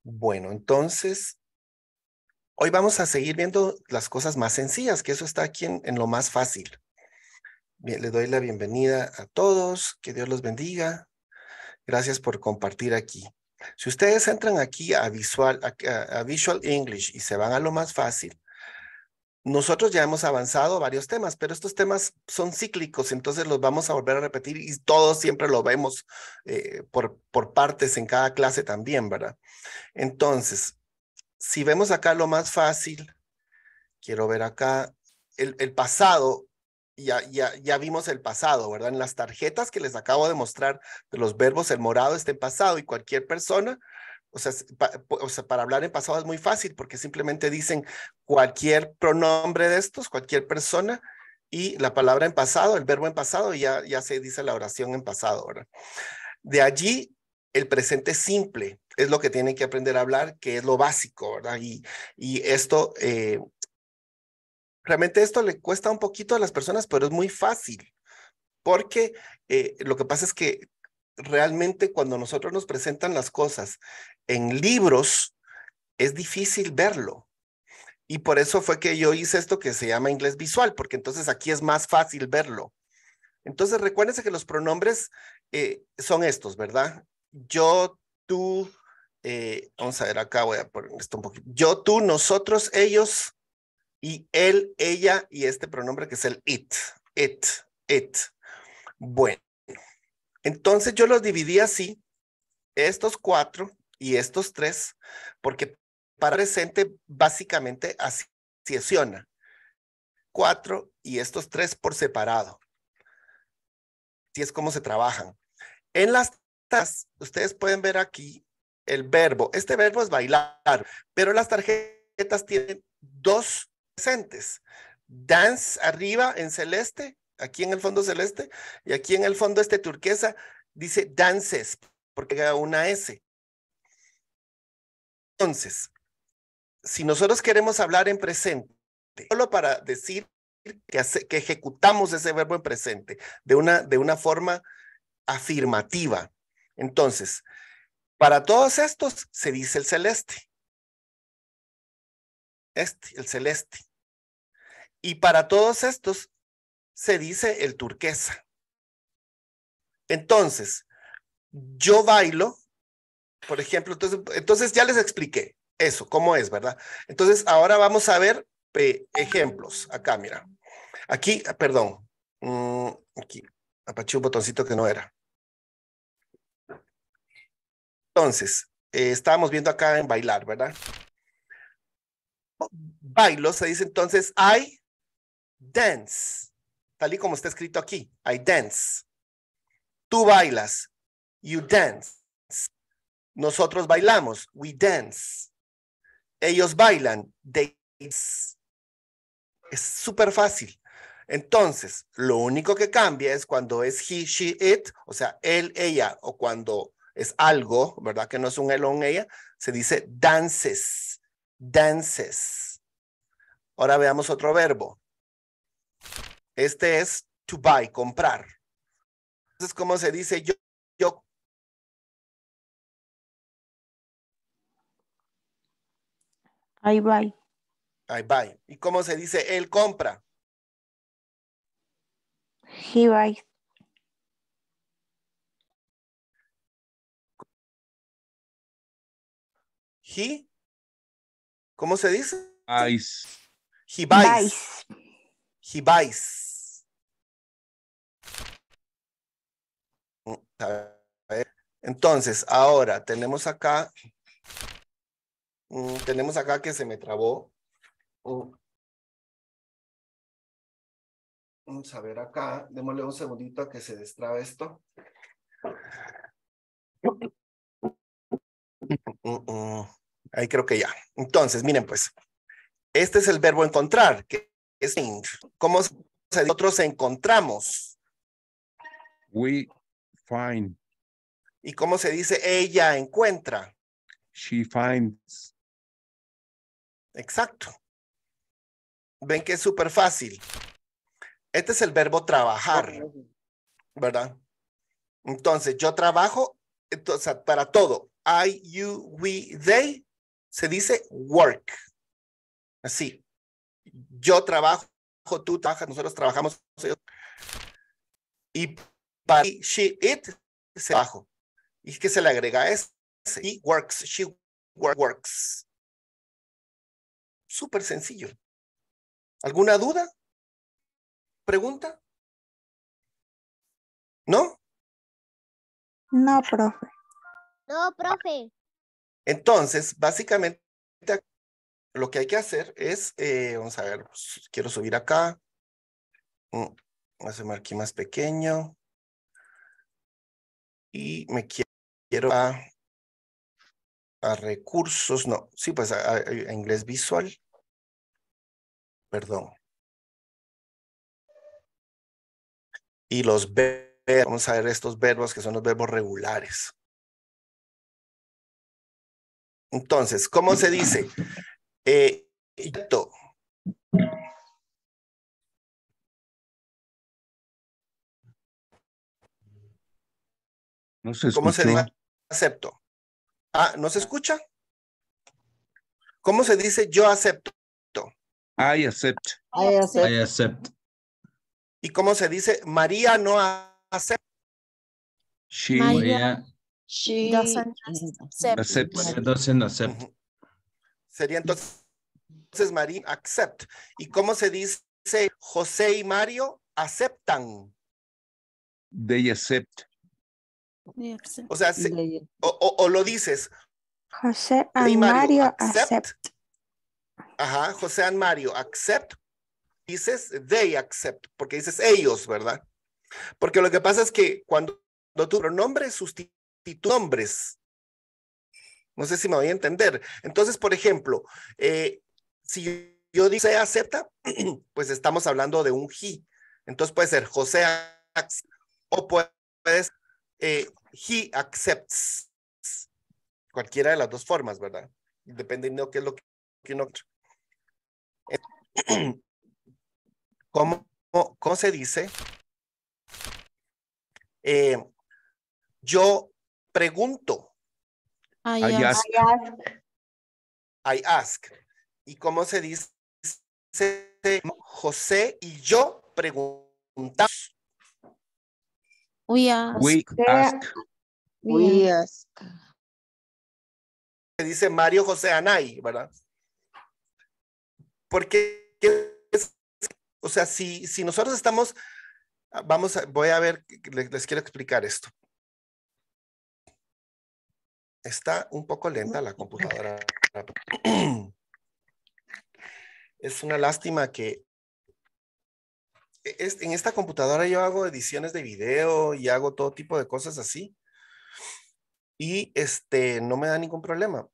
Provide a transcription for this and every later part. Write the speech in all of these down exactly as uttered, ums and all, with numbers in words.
Bueno, entonces, hoy vamos a seguir viendo las cosas más sencillas, que eso está aquí en, en lo más fácil. Bien, le doy la bienvenida a todos, que Dios los bendiga. Gracias por compartir aquí. Si ustedes entran aquí a Visual, a, a Visual English y se van a lo más fácil, nosotros ya hemos avanzado varios temas, pero estos temas son cíclicos, entonces los vamos a volver a repetir y todos siempre lo vemos eh, por, por partes en cada clase también, ¿verdad? Entonces, si vemos acá lo más fácil, quiero ver acá el, el pasado, ya, ya, ya vimos el pasado, ¿verdad? En las tarjetas que les acabo de mostrar de los verbos, el morado está en pasado y cualquier persona, o sea, pa, o sea, para hablar en pasado es muy fácil porque simplemente dicen cualquier pronombre de estos, cualquier persona y la palabra en pasado, el verbo en pasado y ya, ya se dice la oración en pasado, ¿verdad? De allí, el presente simple es lo que tienen que aprender a hablar, que es lo básico, ¿verdad? Y, y esto, eh, realmente esto le cuesta un poquito a las personas, pero es muy fácil, porque eh, lo que pasa es que realmente cuando nosotros nos presentan las cosas en libros, es difícil verlo. Y por eso fue que yo hice esto que se llama inglés visual, porque entonces aquí es más fácil verlo. Entonces recuérdense que los pronombres eh, son estos, ¿verdad? Yo, tú, eh, vamos a ver acá, voy a poner esto un poquito. Yo, tú, nosotros, ellos y él, ella y este pronombre que es el it, it, it. Bueno, entonces yo los dividí así, estos cuatro y estos tres, porque para presente básicamente así funciona. Cuatro y estos tres por separado. Así es como se trabajan. En las tarjetas, ustedes pueden ver aquí el verbo. Este verbo es bailar, pero las tarjetas tienen dos presentes. Dance arriba en celeste, aquí en el fondo celeste, y aquí en el fondo este turquesa dice dances, porque hay una S. Entonces, si nosotros queremos hablar en presente, solo para decir que, hace, que ejecutamos ese verbo en presente de una, de una forma afirmativa. Entonces, para todos estos se dice el celeste. Este, el celeste. Y para todos estos se dice el turquesa. Entonces, yo bailo, por ejemplo, entonces, entonces ya les expliqué eso, cómo es, ¿verdad? Entonces, ahora vamos a ver eh, ejemplos. Acá, mira. Aquí, perdón. Mm, aquí, apaché un botoncito que no era. Entonces, eh, estábamos viendo acá en bailar, ¿verdad? Bailo se dice entonces I dance, tal y como está escrito aquí, I dance. Tú bailas, you dance. Nosotros bailamos, we dance. Ellos bailan, they dance. Es súper fácil. Entonces, lo único que cambia es cuando es he, she, it, o sea, él, ella, o cuando es algo, ¿verdad? Que no es un él o un ella, se dice dances, dances. Ahora veamos otro verbo. Este es to buy, comprar. Entonces, ¿cómo se dice yo? Yo. I buy. I buy. ¿Y cómo se dice él compra? He buys. He. ¿Cómo se dice? Buys. He buys. Buys. He buys. Entonces, ahora tenemos acá, um, tenemos acá que se me trabó. Uh, vamos a ver acá, démosle un segundito a que se destrabe esto. Uh, uh, ahí creo que ya. Entonces, miren pues, este es el verbo encontrar, que es ¿cómo se dice? Nosotros encontramos. We find. ¿Y cómo se dice ella encuentra? She finds. Exacto. Ven que es súper fácil. Este es el verbo trabajar, ¿verdad? Entonces, yo trabajo entonces, para todo. I, you, we, they, se dice work. Así. Yo trabajo, tú trabajas, nosotros trabajamos. Y para she, it, se trabajo. Y que se le agrega es, he works, she works. Súper sencillo. ¿Alguna duda? ¿Pregunta? ¿No? No, profe. No, profe. Entonces, básicamente, lo que hay que hacer es, eh, vamos a ver, pues, quiero subir acá. Mm, hacerme aquí más pequeño. Y me quiero, quiero a, a recursos, no, sí, pues a, a- a inglés visual. Perdón. Y los verbos, vamos a ver estos verbos que son los verbos regulares. Entonces, ¿cómo se dice? Eh, to. No se ¿Cómo se escuchó. dice? Acepto. Ah, ¿no se escucha? ¿Cómo se dice yo acepto? I accept. I accept. I accept. ¿Y cómo se dice María no acepta? She Maria She Doesn't accept. accepts. doesn't accept. Ujú. Sería entonces, entonces María accept. ¿Y cómo se dice José y Mario aceptan? They accept. O sea, se- they- o, o- o lo dices, José José y and Mario Mario accept. accept. Ajá, José and Mario accept. Dices they accept, porque dices ellos, ¿verdad? Porque lo que pasa es que cuando, cuando tu pronombre sustituye nombres, no sé si me voy a entender. Entonces, por ejemplo, eh, si yo digo acepta, pues estamos hablando de un he. Entonces puede ser José accept, o puedes eh, he accepts. Cualquiera de las dos formas, ¿verdad? Dependiendo de qué es lo que uno. ¿Cómo, cómo se dice? Eh, yo pregunto. I I ask. ask. I ask. ¿Y cómo se dice? José y yo preguntamos. We ask. We ask. we ask. Se dice Mario José Anay, ¿verdad? Porque, es- o sea, si, si nosotros estamos, vamos a, voy a ver, les, les quiero explicar esto. Está un poco lenta la computadora. Es una lástima que es, en esta computadora yo hago ediciones de video y hago todo tipo de cosas así. Y este, no me da ningún problema.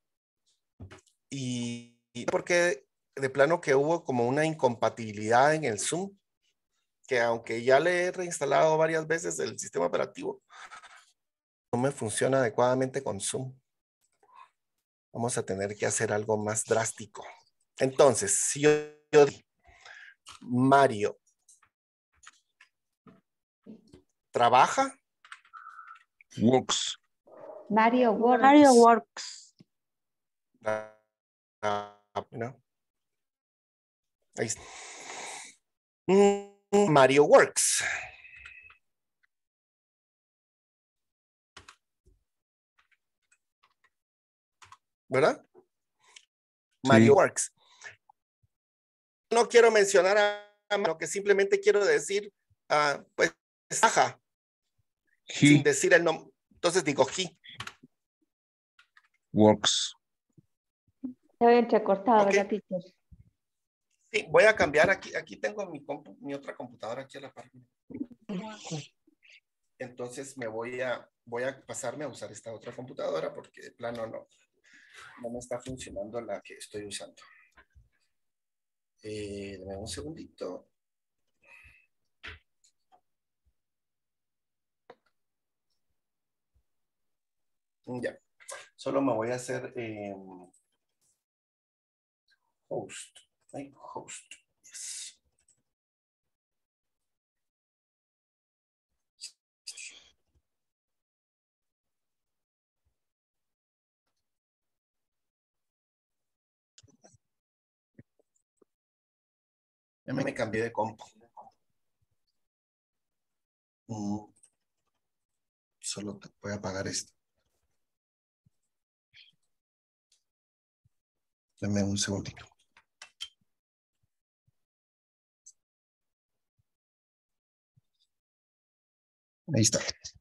Y, y porque de plano que hubo como una incompatibilidad en el Zoom, que aunque ya le he reinstalado varias veces el sistema operativo, no me funciona adecuadamente con Zoom. Vamos a tener que hacer algo más drástico. Entonces, si yo, yo digo, Mario trabaja, Works. Mario works. Mario works. ah, ¿no? Ahí está. Mm, Mario works. ¿Verdad? Mario Sí. works. No quiero mencionar a lo que simplemente quiero decir, uh, pues, trabaja, sin He decir el nombre. Entonces digo he. works. Se ve entrecortado, Ok. ¿verdad, teacher? Sí, voy a cambiar aquí. Aquí tengo mi, compu- mi otra computadora aquí a la par. Entonces me voy a, voy a pasarme a usar esta otra computadora porque de plano no, no me está funcionando la que estoy usando. Eh, dame un segundito. Ya. Solo me voy a hacer eh, host. Ay, host. Yes. Ya me cambié de compu. Mm, Solo te voy a apagar esto. Dame un segundito. Ahí está.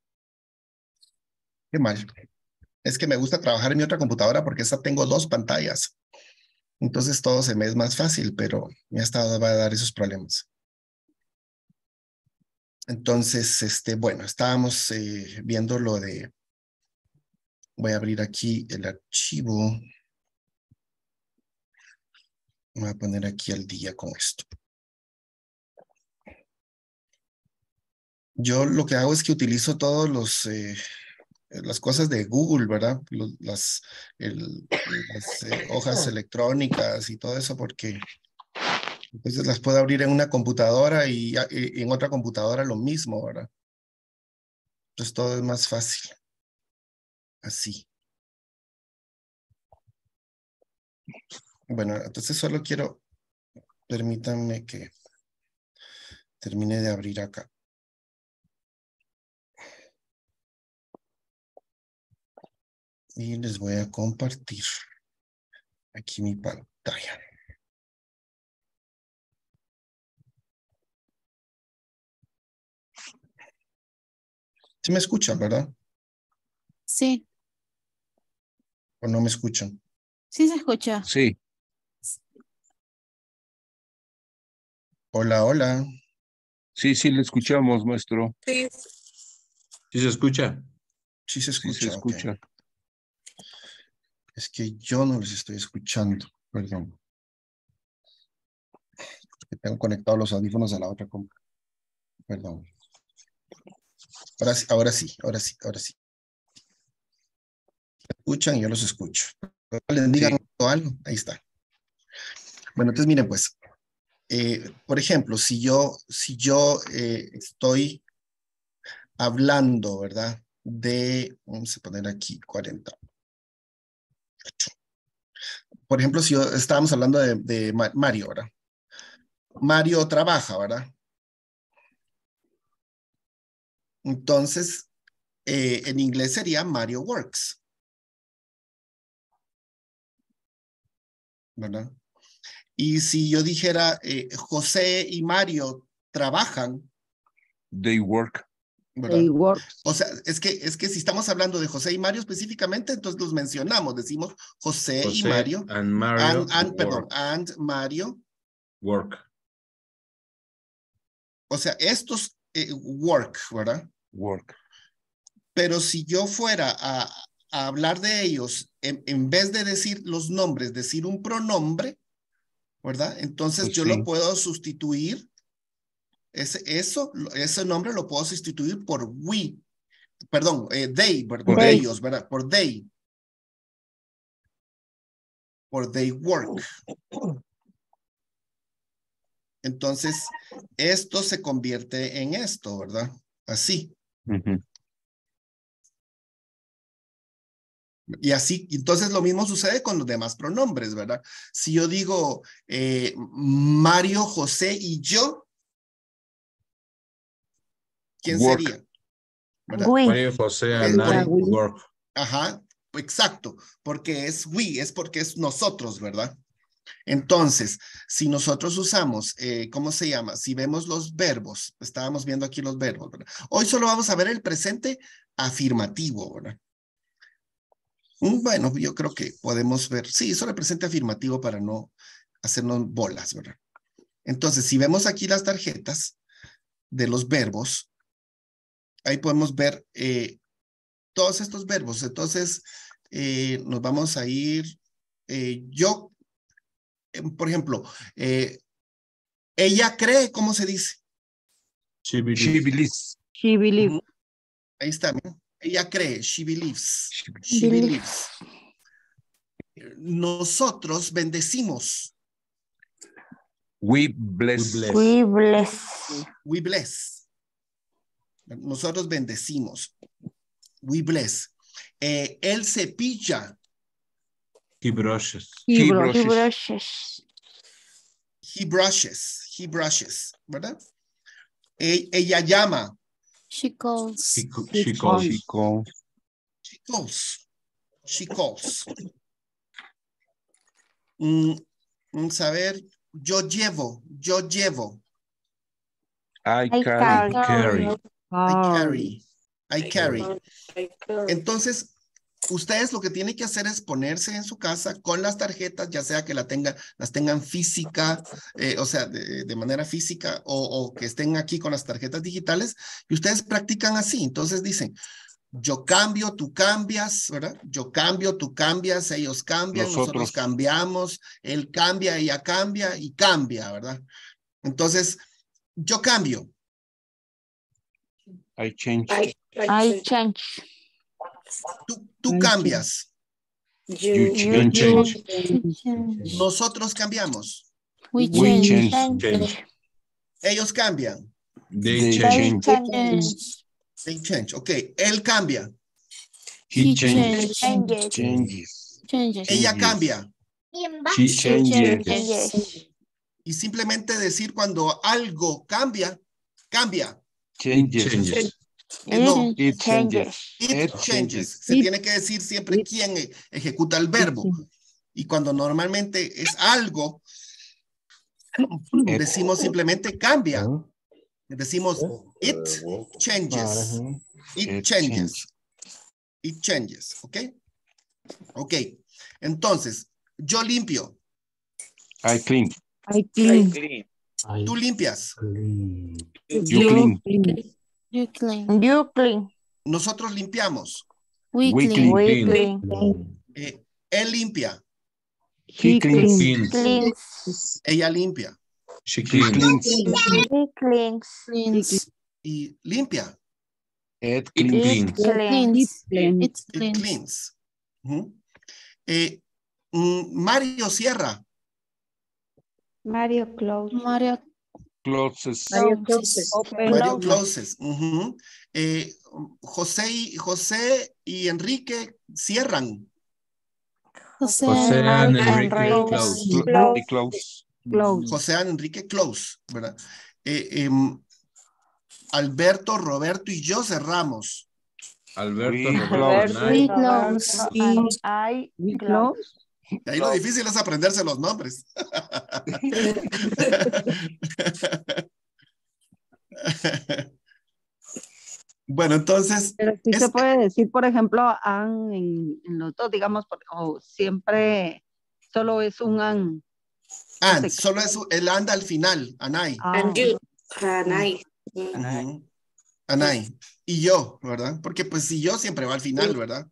Qué mal. Es que me gusta trabajar en mi otra computadora porque esta tengo dos pantallas. Entonces todo se me es más fácil, pero me ha estado va a dar esos problemas. Entonces, este, bueno, estábamos eh, viendo lo de. Voy a abrir aquí el archivo. Voy a poner aquí al día con esto. Yo lo que hago es que utilizo todos los eh, las cosas de Google, ¿verdad? Los, las el, las eh, hojas electrónicas y todo eso porque entonces las puedo abrir en una computadora y, y en otra computadora lo mismo, ¿verdad? Entonces todo es más fácil. Así. Bueno, entonces solo quiero, permítanme que termine de abrir acá. Y les voy a compartir aquí mi pantalla. ¿Sí me escuchan, verdad? Sí, ¿O no me escuchan? sí se escucha. Sí, Hola, hola. sí, sí, le escuchamos, maestro. Sí. Sí se escucha. Sí se Sí se escucha, ok. escucha. Es que yo no les estoy escuchando, perdón. Que tengo conectados los audífonos a la otra compu. Perdón. Ahora sí, ahora sí, ahora sí, ahora sí. Escuchan y yo los escucho. Les digan Sí. algo, ahí está. Bueno, entonces miren pues, eh, por ejemplo, si yo, si yo eh, estoy hablando, ¿verdad? De, vamos a poner aquí cuarenta. Por ejemplo, si yo, estábamos hablando de, de Mario, ¿verdad? Mario trabaja, ¿verdad? Entonces, eh, en inglés sería Mario works, ¿verdad? Y si yo dijera eh, José y Mario trabajan, They work. ¿verdad? They works. O sea, es que, es que si estamos hablando de José y Mario específicamente, entonces los mencionamos, decimos José, José y Mario, and Mario and, and, work. perdón, and Mario, Work. o sea, estos eh, work, ¿verdad? Work. Pero si yo fuera a, a hablar de ellos, en, en vez de decir los nombres, decir un pronombre, ¿verdad? Entonces Pues yo sí. lo puedo sustituir, ese, eso, ese nombre lo puedo sustituir por we, perdón, eh, they, por, por They. ellos, ¿verdad? Por they. Por they work. Entonces, esto se convierte en esto, ¿verdad? Así. Ujú. Y así, entonces lo mismo sucede con los demás pronombres, ¿verdad? Si yo digo eh, Mario, José y yo, ¿quién Work. sería? ¿Verdad? We. Mario, José and Es por- I work. Ajá, exacto, porque es we, es porque es nosotros, ¿verdad? Entonces, si nosotros usamos, eh, ¿cómo se llama? Si vemos los verbos, estábamos viendo aquí los verbos, ¿verdad? Hoy solo vamos a ver el presente afirmativo, ¿verdad? Mm, Bueno, yo creo que podemos ver, sí, solo el presente afirmativo para no hacernos bolas, ¿verdad? Entonces, si vemos aquí las tarjetas de los verbos, ahí podemos ver eh, todos estos verbos. Entonces, eh, nos vamos a ir, eh, yo, eh, por ejemplo, eh, ella cree, ¿cómo se dice? She believes. She believes. She believe. Ujú. Ahí está, ¿no? Ella cree, she believes. She- She Believes. believes. Nosotros bendecimos. We bless. We bless. We bless. We bless. Nosotros bendecimos. We bless. Eh, él cepilla. He brushes. He He brush. He brushes. brushes. He brushes. He brushes. ¿Verdad? E- ella llama. She calls. She, co- she calls. She calls. She calls. She calls. Mm, vamos a ver. Yo llevo. Yo llevo. I I carry. carry. Carry. I carry. I carry. Entonces, ustedes lo que tienen que hacer es ponerse en su casa con las tarjetas, ya sea que la tengan, las tengan física, eh, o sea, de, de manera física, o, o que estén aquí con las tarjetas digitales, y ustedes practican así. Entonces dicen, yo cambio, tú cambias, ¿verdad? Yo cambio, tú cambias, ellos cambian, nosotros, Nosotros. cambiamos, él cambia, ella cambia y cambia, ¿verdad? Entonces, yo cambio. I change. I change. Tú, tú cambias. You You change. change. We change. Nosotros cambiamos. We We change. change. Change. Ellos cambian. They They change. change. Change. They change. Ok. Él cambia. He He changes. changes. Changes. Changes. Changes. Ella Changes. cambia. She She changes. Changes. Y simplemente decir cuando algo cambia, cambia. Changes. Changes. Eh, no, It It changes. changes. it It changes. changes. Se tiene que decir siempre quién e- ejecuta el verbo. Y cuando normalmente es algo, It. decimos simplemente cambia. Decimos it changes. It It changes. It changes. ¿Ok? Ok. Entonces, yo limpio. I clean. I clean. Tú limpias. You clean. You clean. You clean. Nosotros limpiamos. We We clean. clean. We Clean. clean. Eh, él limpia. He cleans. Cleans. Cleans. Ella limpia. She He cleans. cleans. He cleans. Cleans. Y limpia. It It cleans. cleans. Cleans. Cleans. It It cleans. cleans. Ujú. Eh, mm, Mario cierra. Mario close. Mario Closes. closes. Mario Closes. closes. Ujú. Eh, José, y, José y Enrique cierran. José José and Enrique Enrique close. close. Clo- y close. José and Enrique close, ¿verdad? Eh, em, Alberto, Roberto y yo cerramos. Alberto, We Roberto, close. and We I. close. And I close. Y ahí lo difícil es aprenderse los nombres. Bueno, entonces, Pero sí Es- se puede decir, por ejemplo, an en, en los dos, digamos, por- o siempre solo es un an. and, se- solo es el and al final, Anay. Ah, Ujú. Anay. Y yo, ¿verdad? Porque pues si yo siempre va al final, ¿verdad?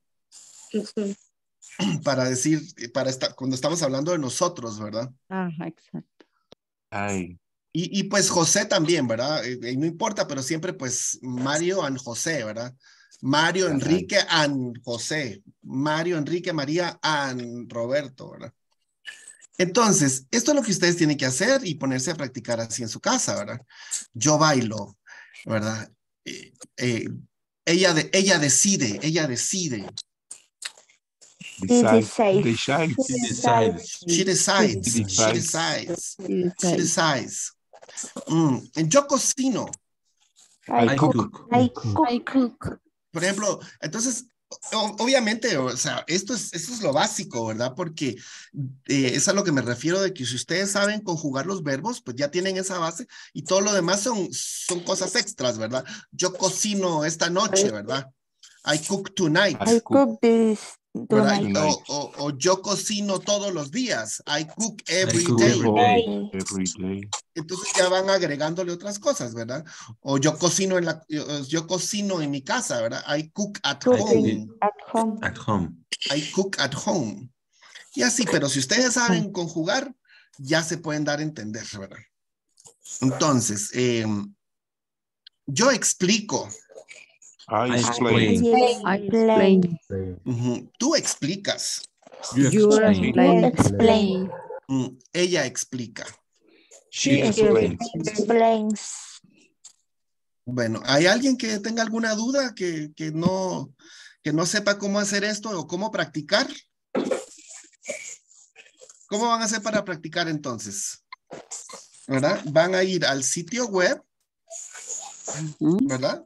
Para decir, para estar, cuando estamos hablando de nosotros, ¿verdad? Ajá, exacto. Ay. Y, y pues José también, ¿verdad? Eh, eh, no importa, pero siempre pues Mario and José, ¿verdad? Mario, Ajá. Enrique and José. Mario, Enrique, María and Roberto, ¿verdad? Entonces, esto es lo que ustedes tienen que hacer y ponerse a practicar así en su casa, ¿verdad? Yo bailo, ¿verdad? Eh, eh, ella, de, ella decide, ella decide. Decide. decide. Decide. She decides. She decides, she She decides, Sí, she sí. decides. Mm, Yo cocino. I I cook. cook. I cook. I cook. Por ejemplo, entonces, o- obviamente, o sea, esto es, esto es lo básico, ¿verdad? Porque eh, es a lo que me refiero de que si ustedes saben conjugar los verbos, pues ya tienen esa base y todo lo demás son, son cosas extras, ¿verdad? Yo cocino esta noche, ¿verdad? I cook tonight, I cook this ¿verdad? tonight. O, o, o yo cocino todos los días. I cook every cook day. every day. Every day. Entonces ya van agregándole otras cosas, ¿verdad? O yo cocino en la, yo, yo cocino en mi casa, ¿verdad? I cook at home. At home. At home. I cook at home. Y así, pero si ustedes saben conjugar, ya se pueden dar a entender, ¿verdad? Entonces, eh, yo explico. I I explain. explain. I explain. Ujú. Tú explicas. You You explain. explain. Explain. Mm, Ella explica. She explains. Explains. Bueno, ¿hay alguien que tenga alguna duda que, que, no, que no sepa cómo hacer esto o cómo practicar? ¿Cómo van a hacer para practicar entonces? ¿verdad? Van a ir al sitio web, ¿verdad?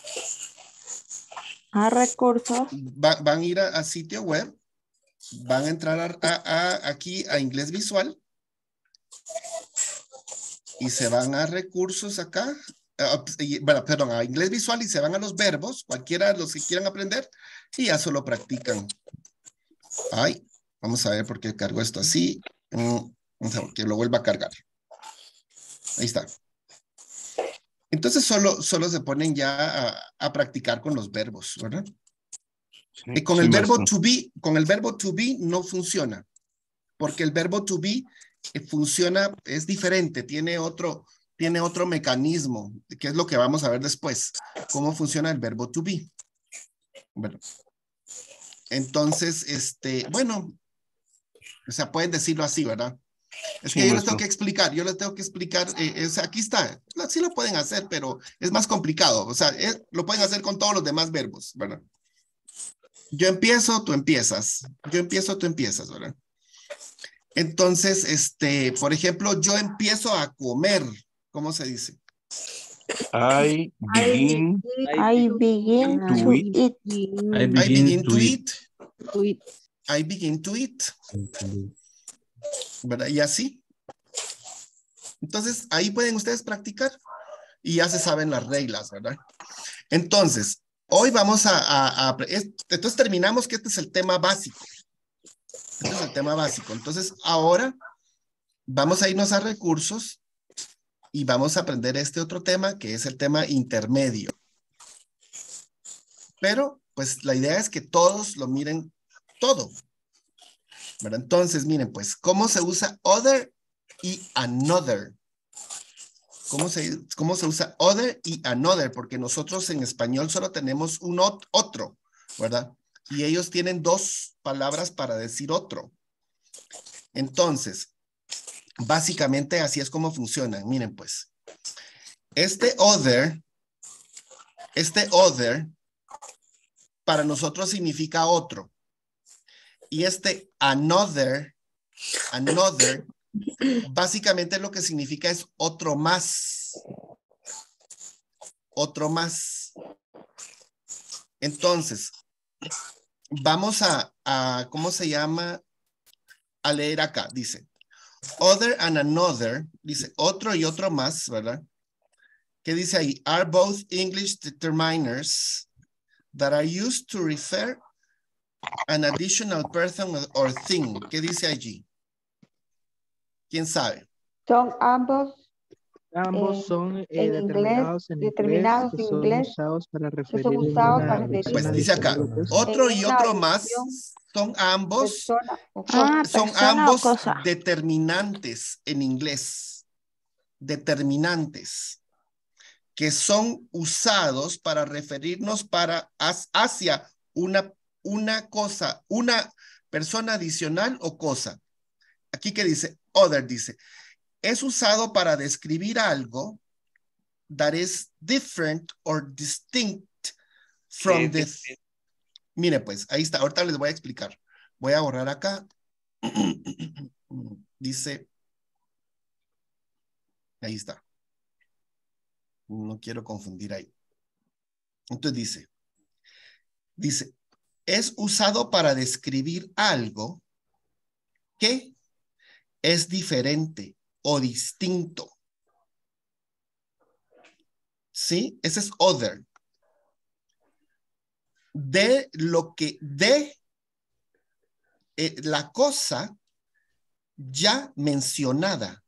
A recursos. Va- van a ir a, a sitio web, van a entrar a, a- a- aquí a inglés visual y se van a recursos acá, ah, y- bueno, perdón, a inglés visual y se van a los verbos, cualquiera de los que quieran aprender y ya solo practican. Ay, vamos a ver por qué cargo esto así. Mm, vamos a ver que lo vuelva a cargar. Ahí está. Entonces solo, solo se ponen ya a, a practicar con los verbos, ¿verdad? Sí, Y con sí, el verbo maestro. to be, con el verbo to be no funciona, porque el verbo to be eh, funciona, es diferente, tiene otro, tiene otro mecanismo, que es lo que vamos a ver después, cómo funciona el verbo to be. Bueno, entonces, este, bueno, o sea, pueden decirlo así, ¿verdad? Es Sí, que yo les maestro. tengo que explicar, yo les tengo que explicar, eh, es, aquí está, sí lo pueden hacer, pero es más complicado, o sea, es- lo pueden hacer con todos los demás verbos, ¿verdad? Yo empiezo, tú empiezas, yo empiezo, tú empiezas, ¿verdad? Entonces, este, por ejemplo, yo empiezo a comer, ¿cómo se dice? I begin I begin to to eat. eat. I I begin begin to to eat. eat, To eat. I begin to eat, ¿verdad? Y así. Entonces, ahí pueden ustedes practicar y ya se saben las reglas, ¿verdad? Entonces, hoy vamos a, a- a- es- entonces terminamos que este es el tema básico. Este es el tema básico. Entonces, ahora vamos a irnos a recursos y vamos a aprender este otro tema que es el tema intermedio. Pero, pues, la idea es que todos lo miren todo, ¿verdad? Entonces, miren, pues, ¿cómo se usa other y another? ¿Cómo se, cómo se usa other y another? Porque nosotros en español solo tenemos un ot- otro, ¿verdad? Y ellos tienen dos palabras para decir otro. Entonces, básicamente así es como funcionan. Miren, pues, este other, este other, para nosotros significa otro. Y este another, another, básicamente lo que significa es otro más. Otro más. Entonces, vamos a, a, ¿cómo se llama? A leer acá. Dice, other and another, dice otro y otro más, ¿verdad? ¿Qué dice ahí? Are both English determiners that are used to refer an additional person or thing. ¿Qué dice allí? ¿Quién sabe? Son ambos Ambos eh, son eh, en inglés, determinados en inglés determinados que en son inglés, usados para que referir son en usados una para referir Pues persona dice acá, adicional o cosa. otro en y una otro adición, más son ambos, persona o cosa. Ah, son persona o ambos cosa. determinantes en inglés. Determinantes. Que son usados para referirnos para hacia una, una cosa, una persona adicional o cosa. Aquí que dice, other, dice, es usado para describir algo that is different or distinct from the... Mire, pues, ahí está, ahorita les voy a explicar. Voy a borrar acá. Dice, ahí está. No quiero confundir ahí. Entonces dice, dice, es usado para describir algo que es diferente o distinto. ¿Sí? Ese es other. De lo que, de eh, la cosa ya mencionada.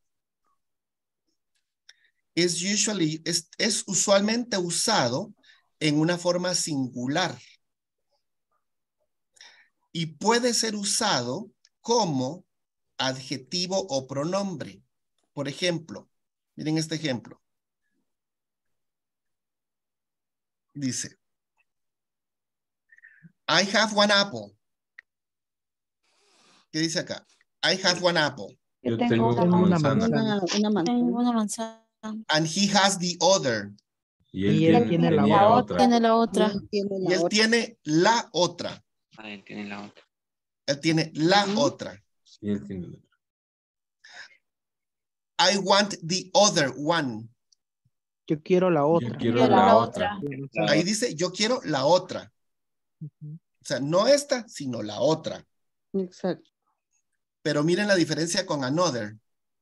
Es usually, es, es usualmente usado en una forma singular. Y puede ser usado como adjetivo o pronombre. Por ejemplo, miren este ejemplo. Dice, I have one apple. ¿Qué dice acá? I have one apple. Yo Yo tengo tengo una una manzana. Una, una Tengo manzana. una manzana. And he has the other. Y él Y él tiene, tiene la tenía otra. otra. Tiene la Y otra. él tiene Y la él otra. tiene la otra. Ah, él tiene la otra. Él tiene la Ujú. otra. Y él tiene la otra. I want the other one. Yo quiero la Yo otra. quiero Quiero la la otra. Ahí dice, yo quiero la otra. O sea, no esta, sino la otra. Exacto. Pero miren la diferencia con another.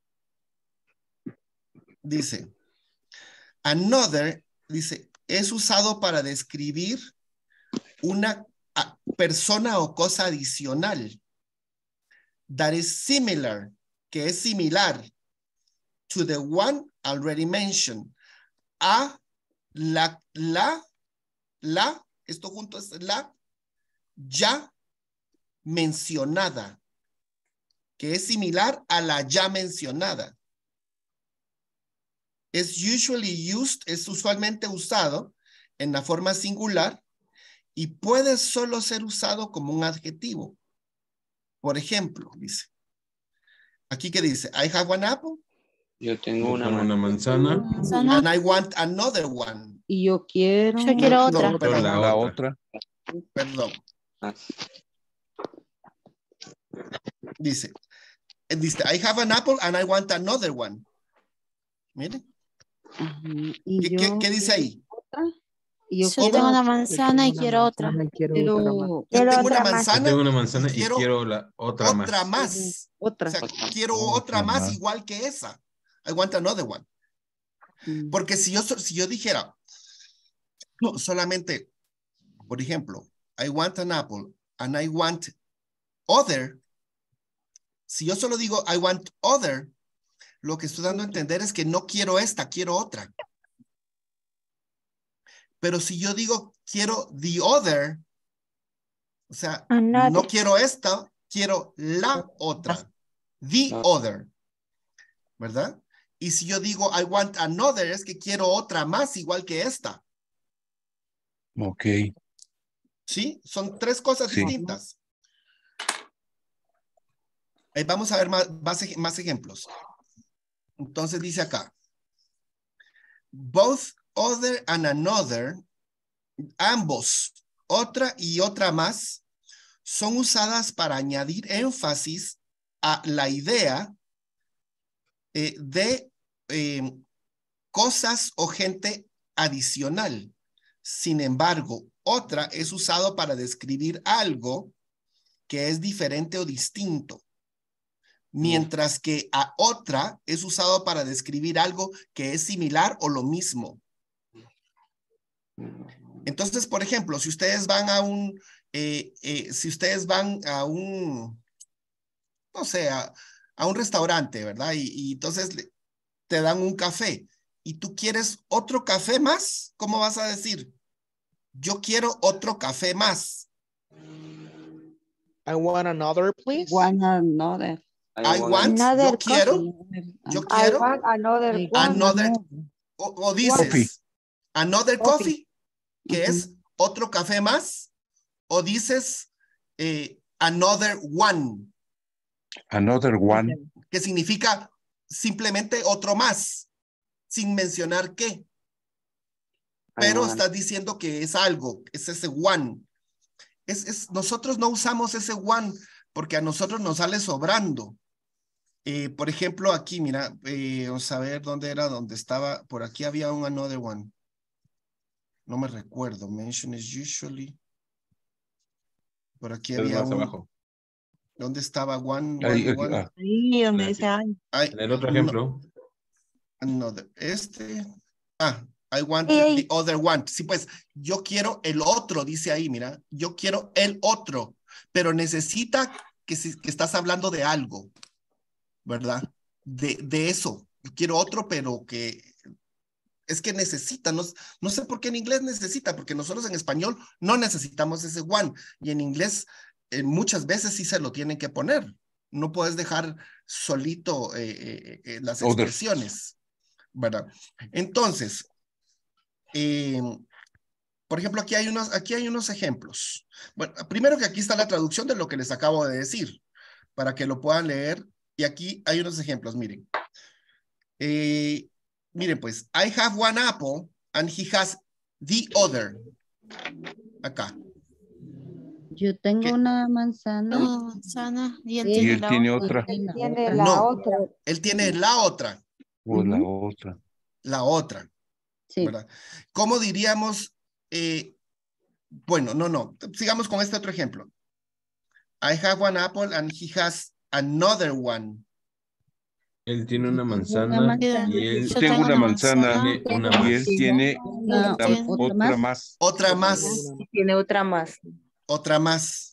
Dice, another, dice, es usado para describir una ah, persona o cosa adicional. That is similar, que es similar to the one already mentioned. A, la, la, la, esto junto es la, ya mencionada, que es similar a la ya mencionada. Es usually used, es usualmente usado en la forma singular y puede solo ser usado como un adjetivo. Por ejemplo, dice, aquí que dice, I have one apple. Yo tengo Yo una, tengo una manzana. Manzana. And I want another one. Y yo quiero. Yo quiero No, otra. perdón, La La otra. otra. perdón. Ah, Dice, eh, dice, I have an apple and I want another one. Miren, Ajá, y ¿qué, yo qué- qué dice ahí? otra, y yo Yo tengo una Yo manzana y tengo una quiero otra. manzana y quiero otra más. quiero Yo Quiero tengo una otra más. Yo manzana tengo una manzana y y quiero quiero la otra más. otra más. O otra. sea, Otra. quiero Otra otra más más. igual que esa. I want another one. Mm. Porque si yo, so- si yo dijera, no, solamente, por ejemplo, I want an apple and I want other. Si yo solo digo I want other, lo que estoy dando a entender es que no quiero esta, quiero otra. Pero si yo digo quiero the other, o sea, Another. no quiero esta, quiero la otra. The Ah. other. ¿Verdad? Y si yo digo I want another, es que quiero otra más igual que esta. Ok. ¿Sí? Son tres cosas Sí. distintas. Eh, vamos a ver más, más, ej- más ejemplos. Entonces dice acá. Both other and another, ambos, otra y otra más, son usadas para añadir énfasis a la idea eh, de eh, cosas o gente adicional. Sin embargo, otra es usado para describir algo que es diferente o distinto. Mientras que a otra es usado para describir algo que es similar o lo mismo. Entonces, por ejemplo, si ustedes van a un, eh, eh, si ustedes van a un, no sé, a, a un restaurante, ¿verdad? Y, y entonces le- te dan un café y tú quieres otro café más, ¿cómo vas a decir? Yo quiero otro café más. I want another, please. One another. I want, Another yo quiero, yo I quiero, want another I one. another, o, o dices, Coffee. another Coffee. coffee, que Ujú. es otro café más, o dices eh, another one, Another one. que significa simplemente otro más, sin mencionar qué, pero want- estás diciendo que es algo, es ese one. Es, es, nosotros no usamos ese one porque a nosotros nos sale sobrando. Eh, por ejemplo, aquí, mira, eh, vamos a ver dónde era, dónde estaba, por aquí había un another one. No me recuerdo, mention is usually. Por aquí Es había más un, abajo. ¿dónde estaba one, Ahí, one, aquí, one? ah, Ahí donde Aquí. dice ay. Ay, En el otro no, ejemplo. another, este, ah, I want Ey, ey. the other one. Sí, pues, yo quiero el otro, dice ahí, mira, yo quiero el otro, pero necesita que, si, que estás hablando de algo, ¿verdad? De, de eso. Yo quiero otro, pero que es que necesita, no, no sé por qué en inglés necesita, porque nosotros en español no necesitamos ese one, y en inglés eh, muchas veces sí se lo tienen que poner. No puedes dejar solito eh, eh, eh, las Other. expresiones, ¿verdad? Entonces, eh, por ejemplo, aquí hay, unos, aquí hay unos ejemplos. Bueno, primero que aquí está la traducción de lo que les acabo de decir, para que lo puedan leer, y aquí hay unos ejemplos, miren. Eh, miren pues, I have one apple and he has the other. Acá. Yo tengo ¿Qué? una manzana. Una manzana y él Y tiene él la tiene otra. otra. Él Tiene No. la otra. Él tiene la otra. O la Ujú. otra. La otra, Sí. ¿verdad? ¿Cómo diríamos? eh, bueno, no, no. Sigamos con este otro ejemplo. I have one apple and he has another one. Él tiene una Una manzana manzana. y él Yo Tengo una manzana tiene una y él más. tiene Una- la- tiene- otra otra más. más. Otra más. Tiene otra más. Otra más.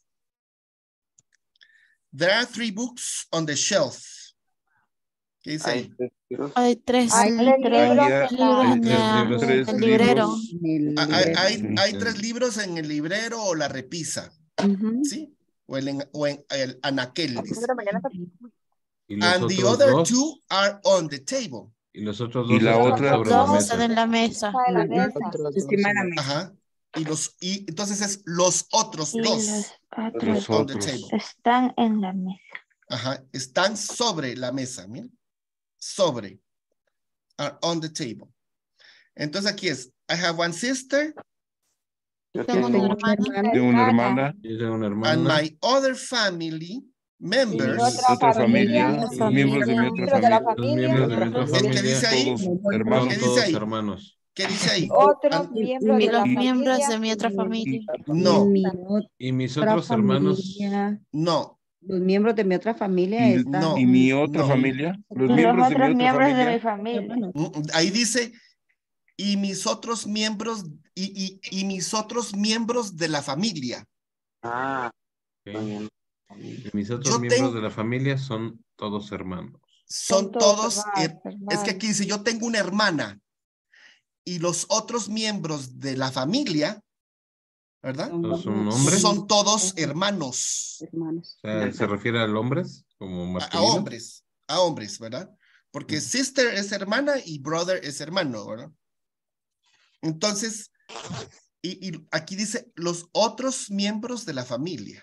There are three books on the shelf. ¿Qué dice ahí? Hay tres Hay mm, tres Hay, libros ah, en libros la- en Tres la- libros. tres el librero. libros. En el Ah, Hay, librero. hay, Sí. hay tres libros en el librero o la repisa, Ujú. ¿sí? O, el, en- o en el anaquel, dice. Y los And the otros other dos. two are on the table. Y los otros Y dos la están otra- sobre la Dos mesa. están en la mesa. de la Ujú. mesa. Encima de la mesa. Ajá. Y los, y entonces es los otros Y dos los otros Los on the otros. table. están en la mesa. Ajá. Están sobre la mesa, miren. Sobre. Are on the table. Entonces aquí es, I have one sister Tengo una Tengo una hermana. hermana. Tengo una hermana Yo tengo una and hermana. my other family Y members. otra otra familia, familia. los miembros de mi otra Miembros de la familia, Los miembros de mi otra ¿Qué, qué familia dice ahí? todos son hermanos. ¿Qué dice todos ahí? hermanos. ¿Qué dice ahí? Otros An- miembros de Los la miembros familia. de mi otra familia. Y No, mi Y mis otra otros hermanos. familia, no, los miembros de mi otra familia Y, están. no. y mi otra no. familia, los Y los miembros de mi otros otra miembros de mi familia, familia. Mm, Ahí dice, y mis otros miembros, y, y, y mis otros miembros de la familia. ¿ok? Y mis otros Yo miembros tengo- de la familia son todos hermanos. Son Son todos todos, hermanos, her- es que aquí dice, yo tengo una hermana y los otros miembros de la familia, ¿verdad? ¿Todos son hombres? Son todos hermanos, hermanos. O sea, se refiere al hombres como a, a masculino. hombres, a hombres, ¿verdad? Porque sister es hermana y brother es hermano, ¿verdad? Entonces, y, y aquí dice los otros miembros de la familia.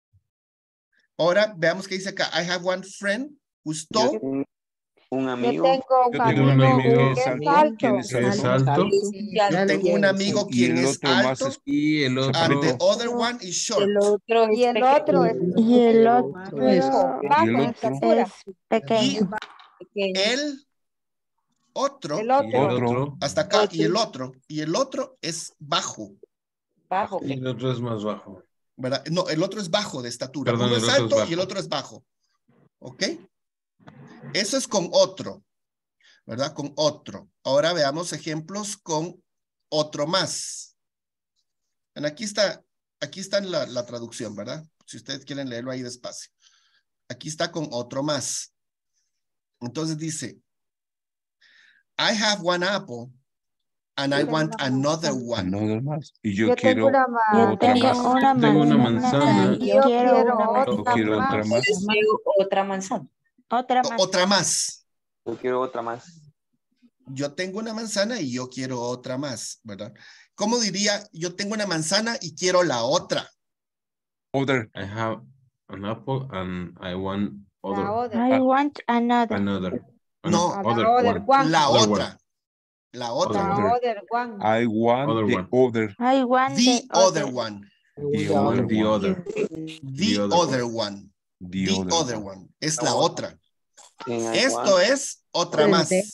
Ahora veamos qué dice acá. I have one friend who's tall. Un amigo. Yo tengo un Yo tengo un amigo amigo que es alto, alto. ¿quién es Que es alto? alto. Yo tengo un amigo Y quien el es otro más alto. es Y el otro. And the chaparrito. other one is short. otro Y el otro es Y el otro Es- bajo y el en otro estatura. es pequeño. El otro, El Y el otro, otro. hasta acá, y el otro, y el otro es bajo, bajo. Y el otro es más bajo. ¿verdad? No, el otro es bajo de estatura. Perdón, Uno el es otro es alto bajo. y el otro es bajo. ¿Ok? Eso es con otro, ¿verdad? Con otro. Ahora veamos ejemplos con otro más. Bueno, aquí está, aquí está en la, la traducción, ¿verdad? Si ustedes quieren leerlo ahí despacio. Aquí está con otro más. Entonces dice, I have one apple and I want another one. Another más. Y yo, Yo quiero tengo una Yo más. otra tengo más. una Tengo una manzana manzana. y Yo quiero quiero una otra Yo quiero otra más. más. Otra manzana. otra O- más. Otra más. Yo quiero otra más. Yo tengo una manzana y yo quiero otra más, ¿verdad? ¿Cómo diría? Yo tengo una manzana y quiero la otra. Other. I have an apple and I want La other. otra. I want another. Another. An- No, other la other one. one. La Other otra. La otra. La Other. other one. I want Other the one. other. I want The other one. The I want other the one. other. The other other one. The The other other one. one. Es La la otra. otra. And I Esto want- es otra Pues más. de-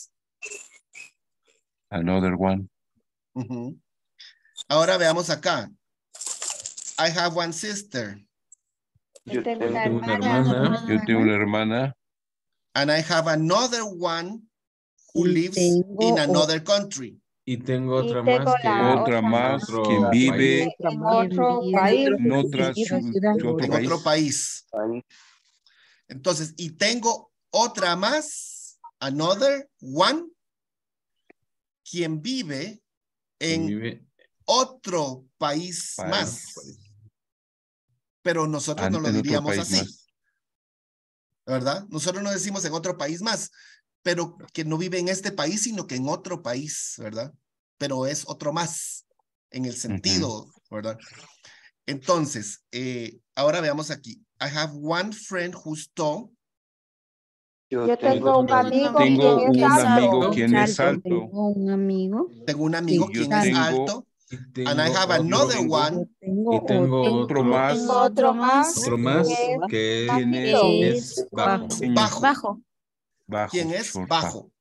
Another one. Ujú. Ahora veamos acá. I have one sister Yo tengo una Tengo una hermana. hermana. Yo tengo una hermana and I have another one who Y lives tengo in o- another country. Y tengo Y otra tengo más que la otra otra más otro quien país. vive en otro en país. en otra ciudad. ciudad, otro En país. otro país. Ahí. Entonces, y tengo otra más, another one, quien vive que en vive otro país País. más. Pero nosotros An- no lo en otro diríamos país así, más. ¿verdad? Nosotros no decimos en otro país más, pero que no vive en este país, sino que en otro país, ¿verdad? Pero es otro más en el sentido, ¿verdad? Entonces, eh, ahora veamos aquí. I have one friend who's tall. Yo, Yo tengo un Tengo amigo Tengo quien un es amigo alto. quien es alto. Tengo un amigo. Tengo un amigo Sí, yo quien es tengo- alto. y And I tengo have otro- another tengo- one Tengo y tengo otro. Otro otro más. Tengo otro más. otro más que es que ¿Quién bajito. es? es bajo. Pequeño. bajo. Bajo. Bajo. ¿Quién es? short, Bajo.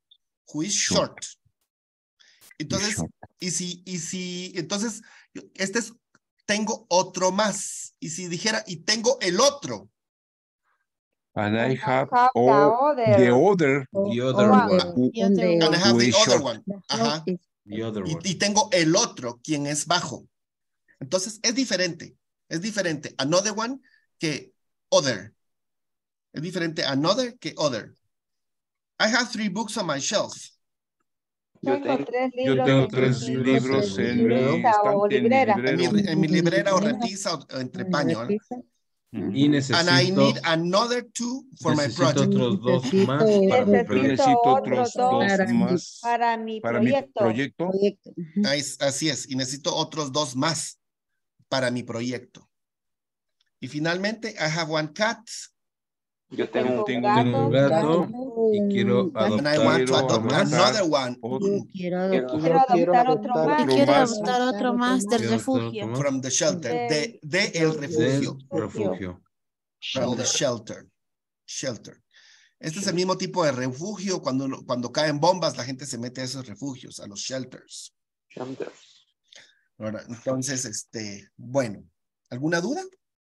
who is Short. short. Entonces, short. y si, y si, entonces, este es, tengo otro más. Y si dijera, y tengo el otro. And I And I have have the all other. the other The other one. one. who, The other And I one. have who the is other short. one. Ajá. The other Y, one. y tengo el otro, quien es bajo. Entonces, es diferente. Es diferente. Another one que other. Es diferente another que other. I have three books on my shelf. Yo Tengo tengo, tres Yo libros tengo en tres mi- libros en en mi mi libreta o estante, en mi librera. En mi, librero. en mi librera o repisa o, o entre paño. ¿no? Ujú. Y And I necesito, need another two for my necesito project. otros dos Necesito más para mi otro. Yo proyecto. necesito otros otros dos dos para mi- más Para mi para mi proyecto. proyecto. Proyecto. Ujú. Ahí es- Así es. Y necesito otros dos más para mi proyecto. Y finalmente, I have one cat yo tengo, Tengo un Tengo un gato. gato y quiero and I adoptar want to quiero adopt otro más. another one otro Yo quiero Quiero- adoptar. Quiero Yo quiero adoptar otro adoptar Y más. otro quiero más. adoptar otro más del Quiero adoptar otro refugio. más from the shelter. De, de el del refugio. refugio. From the shelter. Shelter. Este es el mismo tipo de refugio. Cuando, cuando caen bombas, la gente se mete a esos refugios, a los shelters. shelter. Ahora, entonces, este, bueno, ¿alguna duda?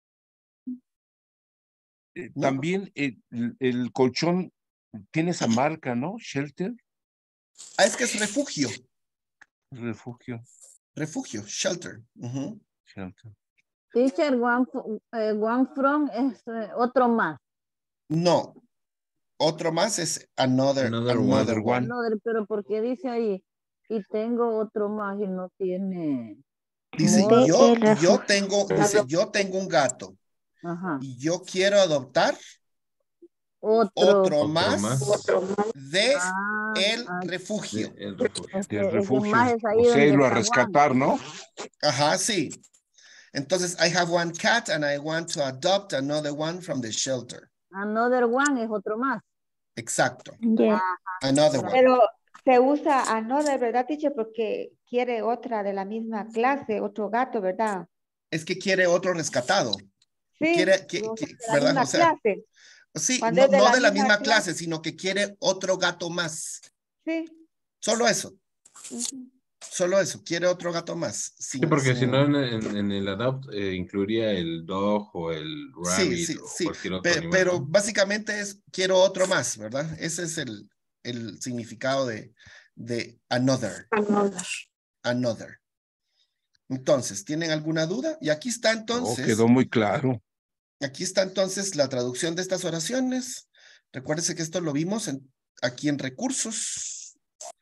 Eh, ¿No? También el, el colchón tiene esa marca, ¿no? Shelter, Ah, es que es refugio. refugio, Refugio, shelter. Ujú. shelter. Teacher, one, fo- eh, one from es eh, otro más. No. Otro más es another, Another another, one. one. Another, pero porque dice ahí, y tengo otro más y no tiene. Dice, De yo, el refugio. yo tengo, dice, yo tengo un gato Ajá. y yo quiero adoptar Otro. otro Otro más más de Ah, el ah, refugio. de el refugio. ese- Del ese refugio. más es ahí O sea, donde irlo a está rescatar, Juan. ¿no? Ajá, sí. Entonces, I have one cat and I want to adopt another one from the shelter. Another one es otro más. Exacto. Yes. Another one. Pero se usa another, ¿verdad, teacher? Porque quiere otra de la misma clase, otro gato, ¿verdad? Es que quiere otro rescatado. Sí, Quiere, que- no, que- de la ¿verdad? misma O sea, clase. sí, Cuando no, es de no la de la misma misma clase. clase, sino que quiere otro gato más. Sí. Solo eso. Ujú. Solo eso. Quiere otro gato más. Sin- Sí, porque sin- si no en, en- en el adopt eh, incluiría el dog o el Sí, rabbit sí, o sí. cualquier otro Pe- animal. pero ¿no? básicamente es quiero otro más, ¿verdad? Ese es el, el significado de, de another. Another. Entonces, ¿tienen alguna duda? Y aquí está No, entonces. quedó muy claro. Aquí está entonces la traducción de estas oraciones. Recuérdense que esto lo vimos en- aquí en recursos.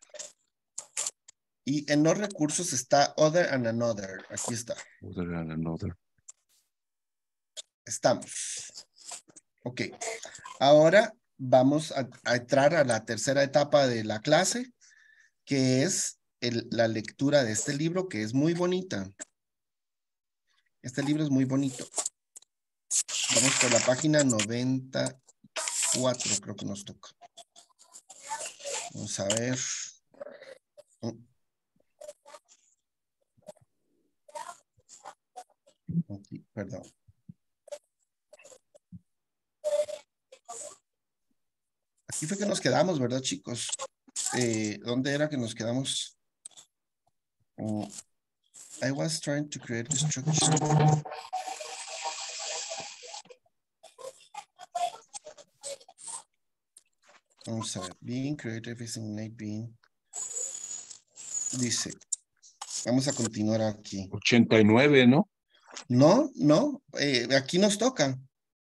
Y en los recursos está other and another. Aquí está. Other and another. Estamos. Ok. Ahora vamos a, a entrar a la tercera etapa de la clase, que es el- la lectura de este libro, que es muy bonita. Este libro es muy bonito. Vamos por la página noventa y cuatro, creo que nos toca. Vamos a ver. Aquí, perdón. Aquí fue que nos quedamos, ¿verdad, chicos? Eh, ¿Dónde era que nos quedamos? Mm, I was trying to create a structure. Vamos a ver. Being creative is innate being. Dice. Vamos a continuar aquí. ochenta y nueve, ¿no? No, no. eh, aquí nos toca.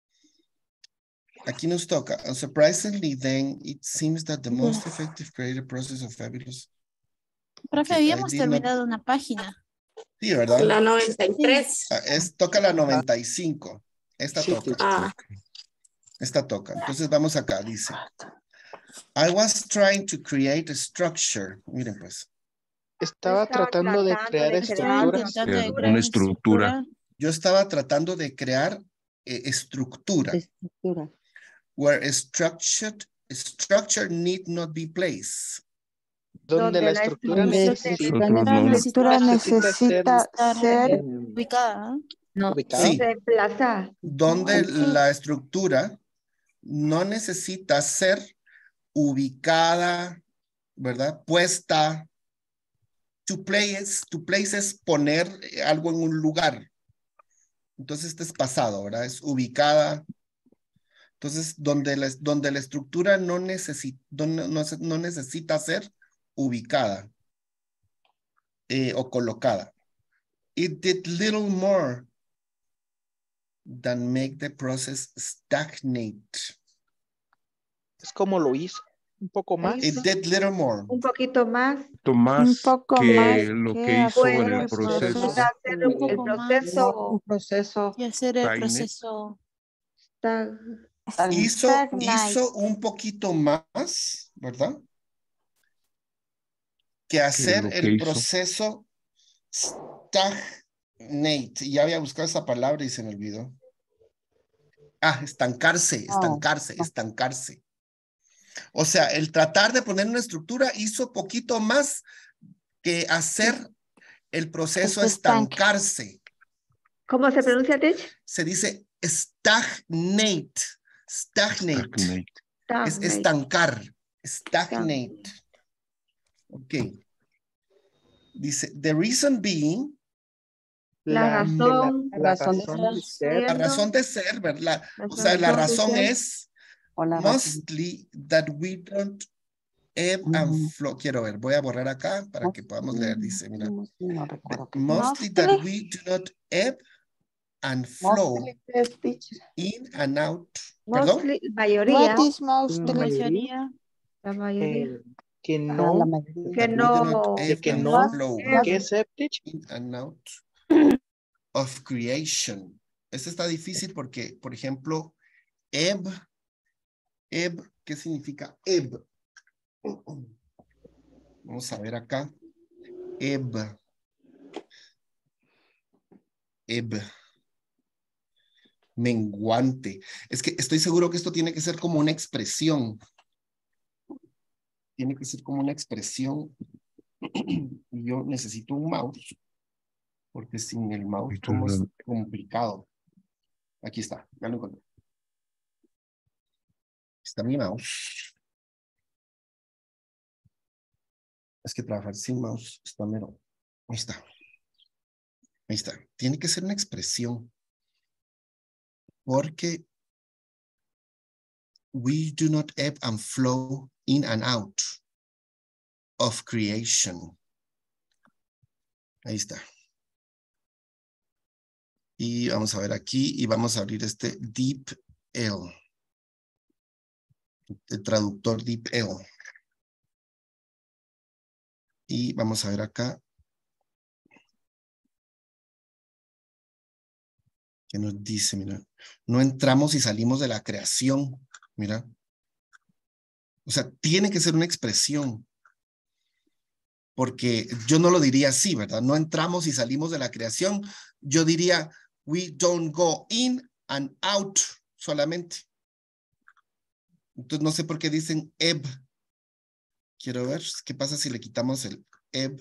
Aquí nos toca. Unsurprisingly, then, it seems that the most effective creative process of fabulous. Profe, Okay, I habíamos did not- terminado una página. Sí, ¿verdad? La noventa y tres. Ah, Es, toca la noventa y cinco. Esta Sí, toca. Ah, Esta toca. Entonces vamos acá, dice. I was trying to create a structure. Miren pues. Estaba Estaba tratando de tratando crear de Estaba estructuras. intentando de Una crear una estructura. Yo estaba tratando de crear eh, estructura. Estructura. Where a structured, structure need not be placed. Donde la estructura estructura necesita, Nosotros no- La estructura necesita necesita estar ser ubicada. ¿no? ubicada. Sí. Reemplazar. Donde Ok. la estructura no necesita ser ubicada ¿verdad? Puesta. To place, to place es poner algo en un lugar. Entonces este es pasado, ¿verdad? Es ubicada. Entonces, donde la, donde la estructura no, necesi, no, no, no necesita ser ubicada eh, o colocada. It did little more than make the process stagnate. Es como lo hizo. Un poco más. It did little more. Un poquito más. Más Un poco que más lo que que hizo hacer en el el proceso. proceso. Hacer el, el poco más. proceso. Un proceso. Y hacer el Stagnate. proceso. Está, Hizo, Stagnate. hizo un poquito más, ¿verdad? Que hacer lo que el hizo. proceso stagnate. Ya había buscado esa palabra y se me olvidó. Ah, estancarse, estancarse, estancarse. O sea, el tratar de poner una estructura hizo poquito más que hacer el proceso Que se estanque. estancarse. ¿Cómo se pronuncia, Tech? Se dice stagnate. Stagnate. Stagnate. Es estancar. Stagnate. Ok. Dice, the reason being, La razón. La razón de razón de ser. la razón de ser, ¿verdad? O sea, razón la de razón ser. es O la razón. mostly that we don't ebb and Ujú. flow. Quiero ver, voy a borrar acá para que podamos leer. Dice, mira, No recuerdo qué. mostly that we do not ebb and flow Mostly es, teacher. in and out. ¿Perdón? Mostly, mayoría. What is La mostly? mayoría. La mayoría. eh, que Ah, la no. mayoría. Que That we do not no. ebb que and no. flow ¿Qué es septic? in and out of creation. Este está difícil porque, por ejemplo, ebb, ebb, ¿qué significa ebb? Vamos a ver acá. Ebb. Ebb. Menguante. Es que estoy seguro que esto tiene que ser como una expresión. Tiene que ser como una expresión. Y yo necesito un mouse. Porque sin el mouse como es complicado. Aquí está, ya lo encontré. Está mi mouse. Es que trabajar sin mouse está mero. Ahí está. Ahí está. Tiene que ser una expresión. Porque we do not ebb and flow in and out of creation. Ahí está. Y vamos a ver aquí y vamos a abrir este DeepL. El traductor DeepL. Y vamos a ver acá. ¿Qué nos dice? Mira, no entramos y salimos de la creación. Mira. O sea, tiene que ser una expresión. Porque yo no lo diría así, ¿verdad? No entramos y salimos de la creación. Yo diría, we don't go in and out solamente. Entonces no sé por qué dicen ebb. Quiero ver qué pasa si le quitamos el ebb.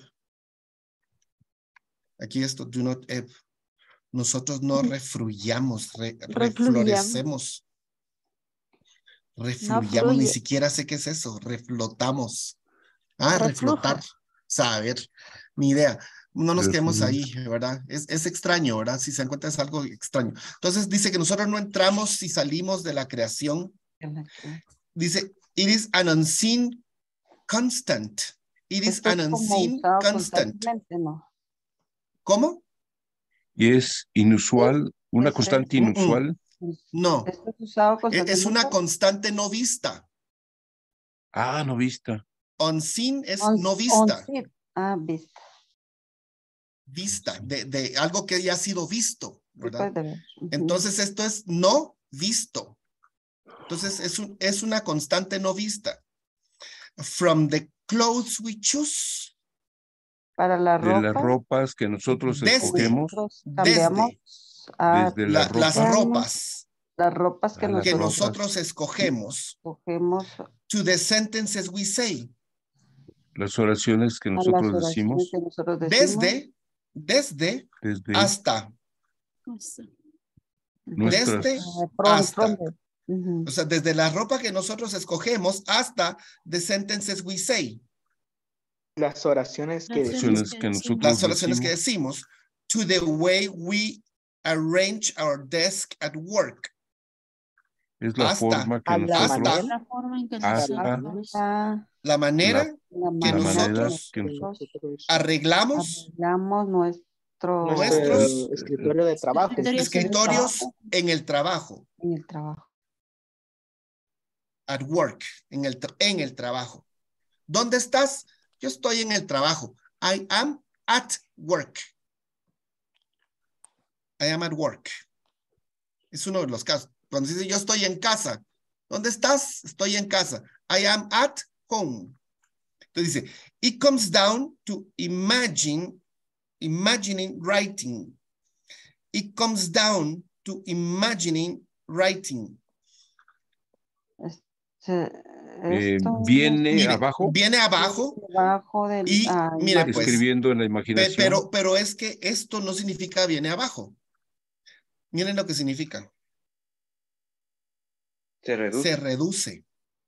Aquí esto, do not ebb. Nosotros no refluyamos, re, reflorecemos. Refluyamos, No ni fluye. siquiera sé qué es eso. Reflotamos. Ah, Reflujo. reflotar. Saber, ni idea. No nos quedemos Reflujo. ahí, ¿verdad? Es, es extraño, ¿verdad? Si se dan cuenta es algo extraño. Entonces dice que nosotros no entramos y salimos de la creación. Dice, it is an unseen constant. It is Esto an es como unseen usado constant. constantemente, ¿no? ¿Cómo? Y es inusual, una Ese- constante Mm, mm. inusual. No, Esto es usado es, constantemente. es una constante no vista. Ah, no vista. Unseen es On- no vista. on-sit. Ah, vista. Vista, de, de algo que ya ha sido visto, ¿verdad? Después de ver. Ujú. Entonces esto es no visto. Entonces es, un, es una constante no vista. From the clothes we choose. Para la De ropa. las ropas que nosotros Desde. escogemos, nosotros cambiamos a desde la La- las ropa, ropas las ropas que a las que nosotros ropas. nosotros escogemos. escogemos, To the sentences we say. las oraciones que a las nosotros oraciones decimos, que nosotros decimos. Desde, desde desde hasta. nuestras Desde Ah, from- hasta. from the- Ujú. O sea, desde la ropa que nosotros escogemos hasta the sentences we say. Las oraciones que Las decimos. Oraciones que decimos. nosotros Las oraciones que decimos. decimos. To the way we arrange our desk at work. Es la Hasta, forma que a la nosotros manera. La forma en que hasta nosotros Ah, la manera La que la manera nosotros que nosotros nosotros arreglamos arreglamos nuestro Nuestro Nuestros- escritorio de trabajo. escritorios escritorios trabajo. en el trabajo. en el trabajo. At work, en el, tra- en el trabajo. ¿Dónde estás? Yo estoy en el trabajo. I am at work. I am at work. Es uno de los casos. Cuando se dice yo estoy en casa. ¿Dónde estás? Estoy en casa. I am at home. Entonces dice, it comes down to imagine, imagining writing. It comes down to imagining writing. Se- eh, esto viene Mire, abajo viene abajo debajo del y ah, mire, imagen. pues, escribiendo en la Pe- imaginación. Pero, pero es que esto no significa viene abajo. Miren lo que significa. Se reduce. Se reduce.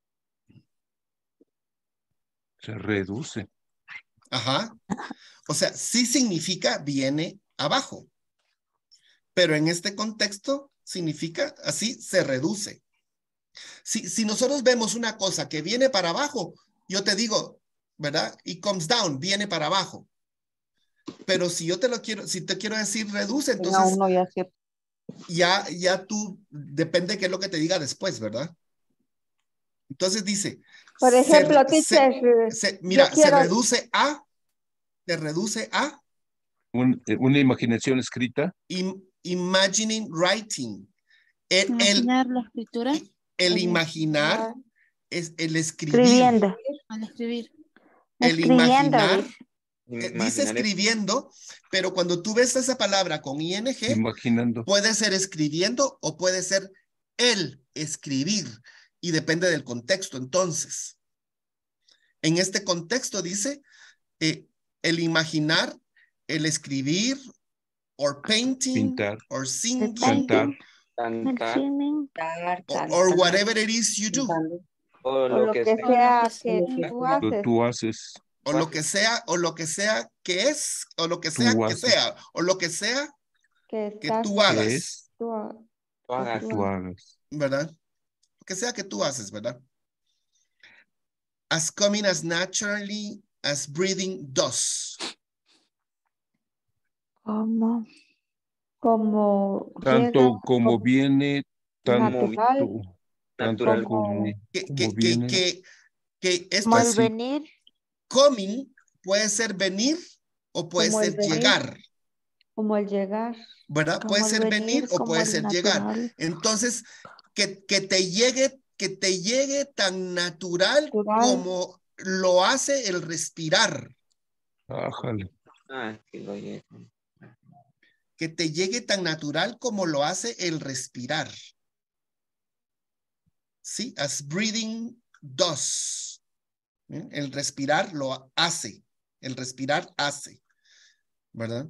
Se reduce. Ajá. O sea, sí significa viene abajo. Pero en este contexto significa así se reduce. Si, si nosotros vemos una cosa que viene para abajo, yo te digo, ¿verdad? It comes down, viene para abajo. Pero si yo te lo quiero, si te quiero decir reduce, Tenga entonces uno ya se- ya, ya tú, depende qué es lo que te diga después, ¿verdad? Entonces dice. por se- ejemplo, se- teacher, se- mira, yo quiero- se reduce a, se reduce a Un- eh, una imaginación escrita. im- imagining writing. El, el, imaginar la escritura el imaginar es el escribir. Escribiendo. al escribir. El Escribiendo, imaginar. dice. eh, dice Imaginar es- escribiendo, pero cuando tú ves esa palabra con ing, Imaginando. puede ser escribiendo o puede ser el escribir y depende del contexto. Entonces, en este contexto dice eh, el imaginar, el escribir, or painting, Pintar. or singing, Cantar. cantar Singing. or, or whatever it is you do, o o lo lo que que sea. sea que Lo que tú Lo haces. tú haces. o lo que sea, o lo que sea que es, o lo que Tú sea que haces. sea, o lo que sea Que, que estás- tú ¿Qué hagas, es? tú- Tú hagas. Tú hagas. ¿verdad? Lo que sea que tú haces, ¿verdad? As coming as naturally as breathing does. Como. como Tanto llega, como viene, tanto, natural, tanto natural. como, Que, como que, que, viene. que, que esto Como el es venir. coming, puede ser venir o puede Como el ser venir. llegar, como el llegar, ¿verdad? Como Puede el ser venir o como puede el ser llegar. natural. Entonces, que, que te llegue, que te llegue tan natural, Natural. como lo hace el respirar. Ájale. Ah, que lo llegue. Que te llegue tan natural como lo hace el respirar. Sí, as breathing does. ¿Eh? El respirar lo hace. El respirar hace. ¿Verdad?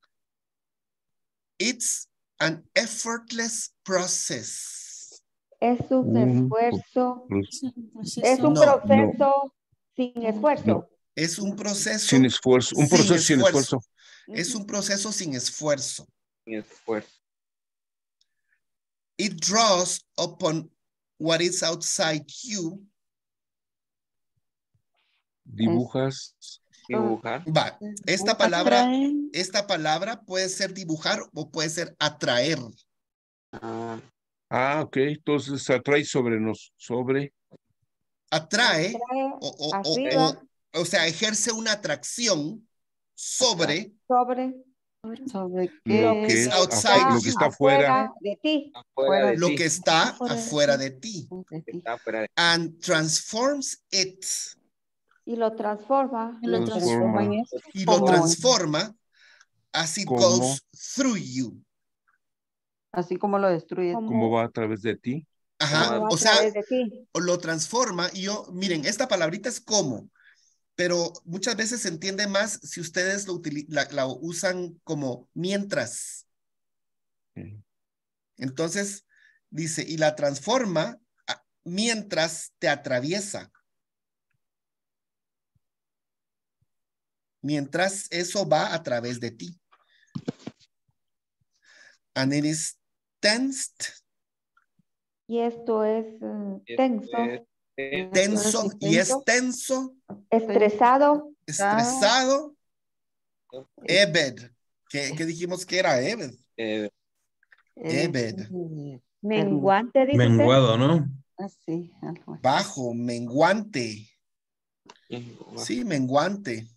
It's an effortless process. es un Un esfuerzo, Es un proceso. es un No, proceso sin esfuerzo. Es un proceso Sin esfuerzo. Un sin proceso sin esfuerzo. esfuerzo. Es un proceso sin esfuerzo. Sin esfuerzo. It draws upon what is outside you. Dibujas. Dibujar. Va, esta palabra, Atrae. esta palabra puede ser dibujar o puede ser atraer. Ah, Ah, ok. Entonces atrae sobre nos, sobre. Atrae Trae o, o, o, arriba, o, o sea, ejerce una atracción sobre sobre sobre Lo qué que es es outside afu- lo que está afuera. de ti. afuera de lo ti. que está Afuera de afuera de ti. de ti. Está afuera de And transforms it. Y lo transforma. Y lo Transforma. transforma. Y lo Como- transforma as it Como- goes through you. Así como lo destruye. Como- ¿Cómo va a través de ti? Ajá. Como a O sea, través de ti. o lo transforma y yo, miren, esta palabrita es como, pero muchas veces se entiende más si ustedes lo utili- la, la usan como mientras. Sí. Entonces, dice, y la transforma a- mientras te atraviesa. mientras eso va a través de ti. And it is tensed. Y esto es uh, tenso, Tenso y es tenso, estresado, estresado. Ebed. ¿Qué, qué dijimos que era Ebed? Eh, Ebed. menguante, dice usted. Menguado, ¿no? Así, algo así. Bajo, menguante. Sí, menguante.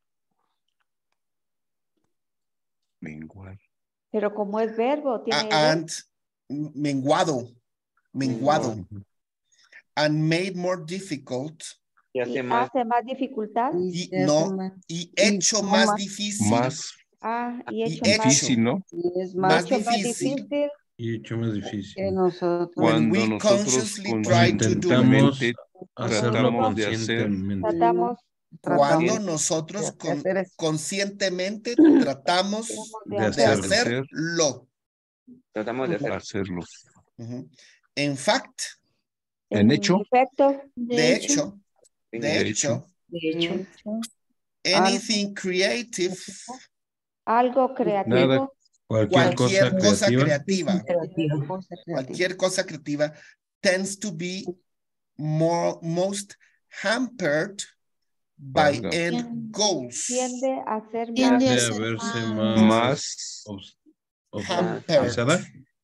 Menguar. Pero como es verbo, tiene A- and menguado. Menguado. And made more difficult. y y hace más. hace más dificultad. Y se hace no, más- y hecho más más- difícil. Más Ah, y Y hecho hecho. más, difícil, ¿no? y es más más, hecho más difícil. difícil Y hecho más que difícil. nosotros. When Cuando we nosotros consciously Cuando try to do it. intentamos conscientemente hacerlo tratamos de hacer conscientemente. tratamos Cuando Tratamos nosotros de con- hacer eso. conscientemente tratamos de De de hacerlo. hacerlo. Tratamos de hacer. hacerlo. Ujú. In fact, En hecho, efecto, de hecho, de De hecho, De hecho, anything creative, algo creativo, nada, Cualquier, cualquier cosa cosa creativa. creativa, creativa, cosa creativa. cualquier cosa creativa tends to be more, most hampered by Valga. end goals. tiende a ser Tiende más a De ser haberse más- más, más obs- obs- Hampered. obstaculizada.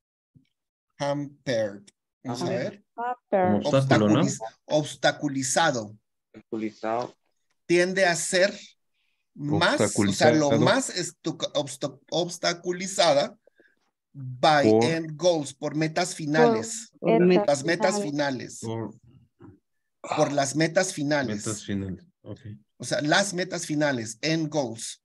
Hampered. Vamos a ver. Como hampered, obstáculo, ¿no? Obstaculiz- obstaculizado. Obstaculizado. Tiende a ser más, o sea, lo Obstaculizado. más estu- obsta- obstaculizada by Por- end goals, por metas finales, Por Estas metas las metas finales. finales, Por por las metas finales, metas finales. Ok. o sea, las metas finales, end goals.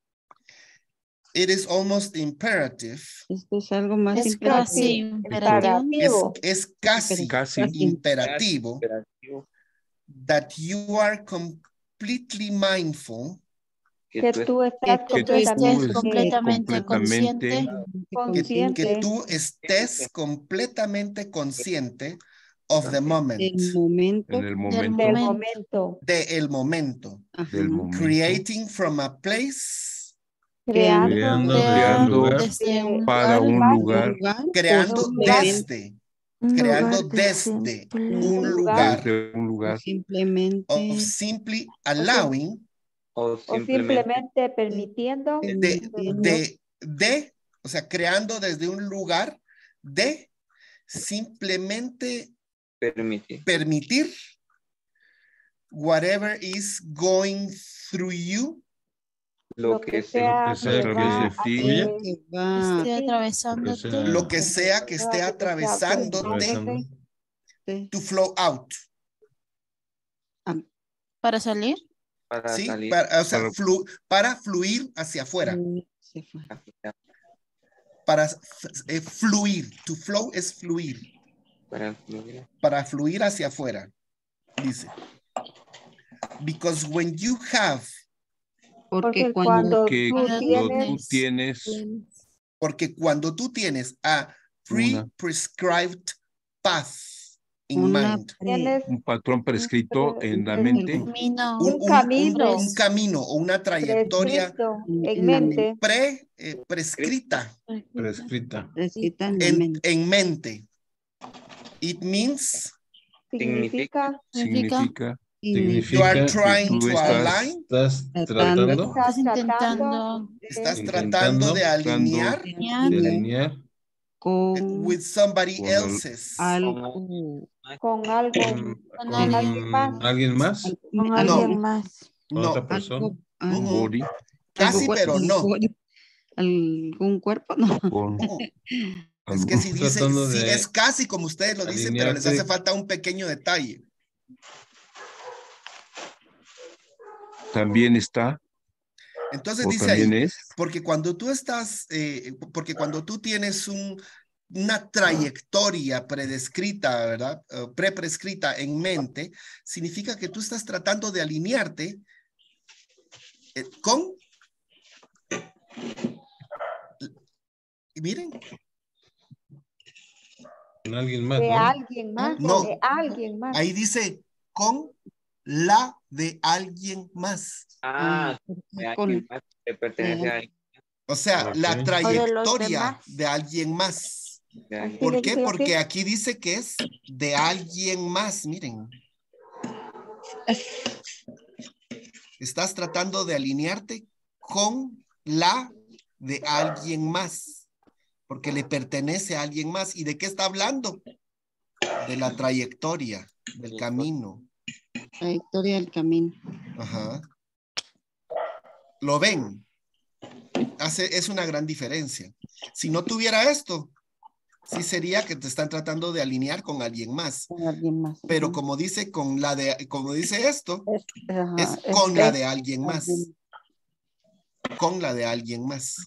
It is almost imperative, Esto es algo más Es imperativo. casi imperativo. es, imperativo, es casi, Casi. imperativo Imperativo. that you are completely mindful, Que que tú tú estás que Tú estés completamente completamente completamente consciente que, consciente que tú estés completamente consciente of the moment, el momento. en el del momento del momento. momento, del momento, Ajá. del momento, creating from a place, creando Creando desde creando un lugar, desde un para lugar, un más lugar, lugar, creando o simplemente- desde, creando desde un lugar desde un lugar, simplemente of simply allowing, o o simplemente simplemente permitiendo de, permitiendo de, de, o sea, creando desde un lugar de simplemente permitir permitir whatever is going through you, lo que sea. que sea que que se se ti- fluya, que va esté atravesándote, sea- lo que sea que esté atravesándote atravesando. de- to flow out, para salir, Para ¿sí? salir. Para, o sea, Para- flu- para fluir hacia afuera, se fue. para eh, fluir, to flow es fluir, Para fluir. para fluir hacia afuera, dice. Because when you have, Porque porque cuando cuando que tú cuando cuando tú tienes tienes porque cuando tú tienes a Una- pre-prescribed path in una mind, pre- tienes un patrón prescrito en la un mente, camino, un, un un- camino un- un camino o una trayectoria prescrito en en la mente, pre, eh, prescrita prescrita. prescrita en la en, mente. en mente. It means significa significa you are Significa trying tú to estás- align, Estás Tratando. tratando estás estás tratando intentando estás de- tratando de alinear de alinear alinear con with somebody Con el- else's. algo, con algo, con, con con alguien más. alguien más, Con No. alguien más. con No, otra persona. algo, algo, body casi, algo pero no. cuerpo- algún cuerpo, no. con No. Es algún- que si dice, Tratando sí, de es casi como ustedes lo dicen, pero les alinearte. hace falta un pequeño detalle. también está Entonces o dice también ahí, es porque cuando tú estás, eh, porque cuando tú tienes un, una trayectoria predescrita, ¿verdad? Eh, pre-prescrita en mente, significa que tú estás tratando de alinearte eh, con, y miren, Con alguien más, de ¿no? alguien más, No. de alguien más. ahí dice con la de alguien más. Ah, Mm, de con- alguien más que pertenece a alguien. O sea, Ok. la O de los trayectoria demás. de alguien más. De alguien. ¿Por le qué? dije yo Porque que- aquí dice que es de alguien más. Miren. Estás tratando de alinearte con la de alguien más. Porque le pertenece a alguien más. ¿Y de qué está hablando? De la trayectoria, del camino. Trayectoria del camino. Ajá. ¿Lo ven? Hace, es una gran diferencia. Si no tuviera esto, sí sería que te están tratando de alinear con alguien más. Con alguien más. Pero Ujú. como dice con la de, como dice esto, Es, ajá, es es con la de de alguien más. alguien. Con la de alguien más.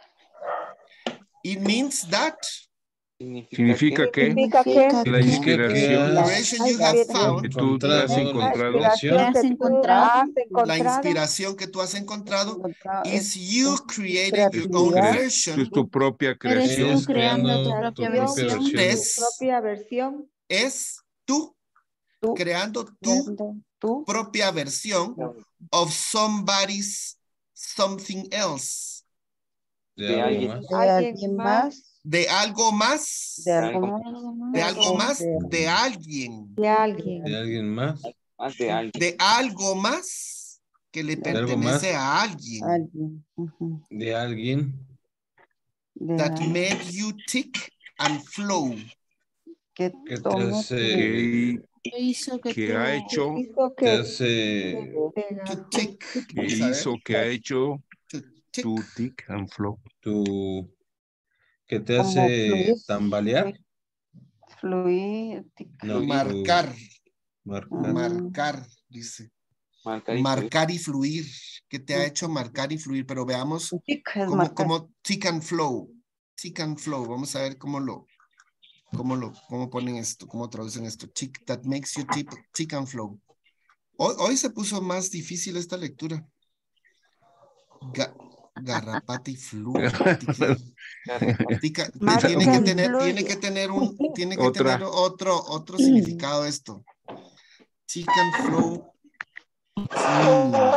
It means that Significa que Significa que Significa la que the inspiración inspiration you have found, que tú te has Encontrado, encontrado la inspiración has que tú encontrado. has la encontrado inspiración que tú has encontrado Encontrado is es you es creating your own creatividad. es version, tu propia Eres creación. tú es creando tu creando propia tu propia versión. versión. tu es, propia versión, es tú Tú creando tu creando tu propia versión of somebody's something else, De De algo alguien. más. de alguien alguien más, más, de algo más, de algo algo más, de de algo algo más, de, de alguien, de alguien, De alguien más. Más de alguien. de algo más que le De algo más. pertenece a alguien. alguien. Ujú. De alguien. De That alguien made you tick and flow. que Que te tome hace, Que, ¿Qué hizo que que tú ha hecho, hizo te que hace To tick. que Vamos a ver. hizo, que ha hecho To tick. tu tick and flow. tu, que te como hace fluir, tambalear. fluir, tic- No, tu- Marcar, marcar. marcar, dice. Marcar y Marcar y fluir. ¿Qué te ha hecho marcar y fluir? Pero veamos tic es cómo, marcar. cómo tick and flow. Tick and flow. Vamos a ver cómo lo, cómo lo, cómo ponen esto, cómo traducen esto. Tick, that makes you tick, tick and flow. Hoy, hoy se puso más difícil esta lectura. Ga- garrapata y fluir. Tica- te- Marca tiene que y tener, fluye. tiene que tener un, tiene que Otra. tener otro, otro significado esto. Chicken flow. Mm,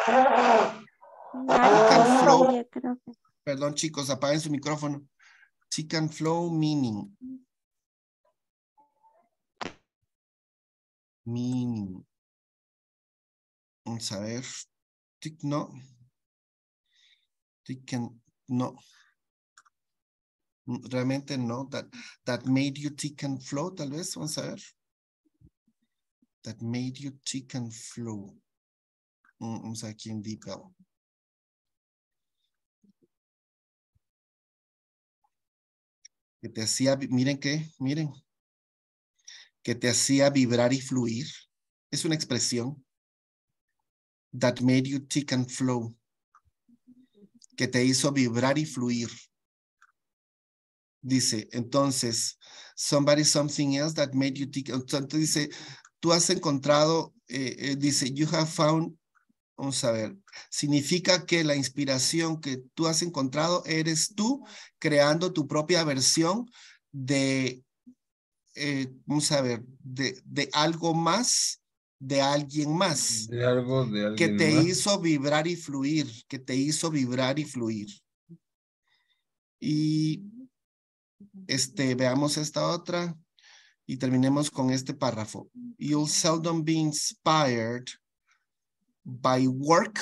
Marca flow. fluye, creo que. perdón, chicos, apaguen su micrófono. Chicken flow meaning. Meaning. Vamos a ver. Tic, no. Chicken, no. Realmente no. That, that made you tick and flow, tal vez. Vamos a ver. That made you tick and flow. Mm, Vamos a ver aquí en DeepL. Que te hacía, vi- miren que, miren. Que te hacía vibrar y fluir. Es una expresión. That made you tick and flow. Que te hizo vibrar y fluir. Dice, entonces, somebody something else that made you tick. Entonces dice, tú has encontrado, eh, eh, dice, you have found, vamos a ver, significa que la inspiración que tú has encontrado eres tú creando tu propia versión de, eh, vamos a ver, de, de algo más, de alguien más, De algo, de que alguien te más. hizo vibrar y fluir, que te hizo vibrar y fluir. Y este, veamos esta otra y terminemos con este párrafo. You'll seldom be inspired by work.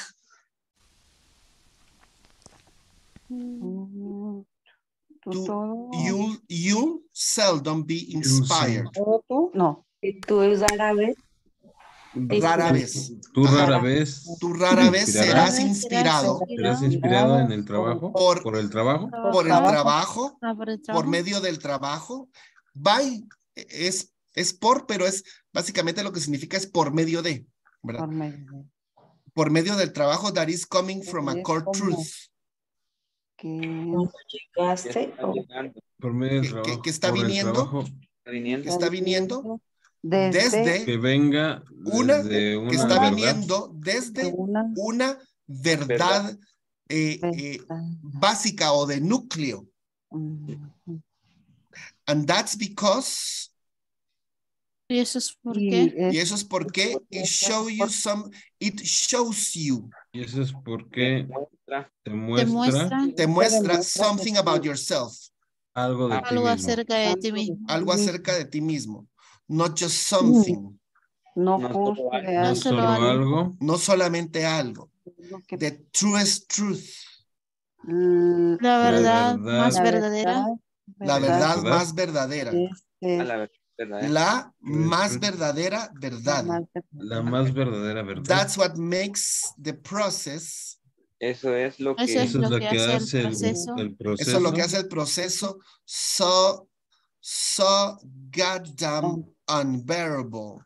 Mm, tú Tú- todo, You'll, you'll seldom be inspired. todo tú, no. Tú rara vez. Rara vez. Tú Ajá. rara vez Tú rara vez inspirarás. serás inspirado serás inspirado en el trabajo, Por- por el trabajo. por el trabajo, Ah, por el por trabajo. medio del trabajo. By es, es por, pero es básicamente lo que significa es por medio de, ¿verdad? Por medio de- Por medio del trabajo that is coming from a Es core como- truth. que Llegaste. o- Por medio del Que- que- trabajo. que está por el viniendo. trabajo está viniendo. Que está viniendo desde, desde que venga una, desde una que está verdad. viniendo desde una una verdad, eh, eh, verdad. básica o de núcleo. Mm, And that's because ¿Y eso es por Y qué? Y es eso es porque it show you some, it shows you, Y eso es porque Muestra te Te muestra muestra te muestra something about yourself, algo de ti algo mismo. acerca de ti mismo. algo acerca de ti mismo. Not just something, no No justo solo de No No algo solo solo algo. algo, no solamente algo. lo que- The truest truth, l- La verdad verdad. más la verdadera. la verdad verdad ¿Verdad? más verdadera, es, a es la verdad. la más truth. verdadera la verdad. más La verdadera. más verdadera verdad. That's what makes the process, Eso es lo Eso que es Eso es lo lo que que hace el hace el, proceso. el proceso. eso es lo que hace el proceso so, so goddamn unbearable.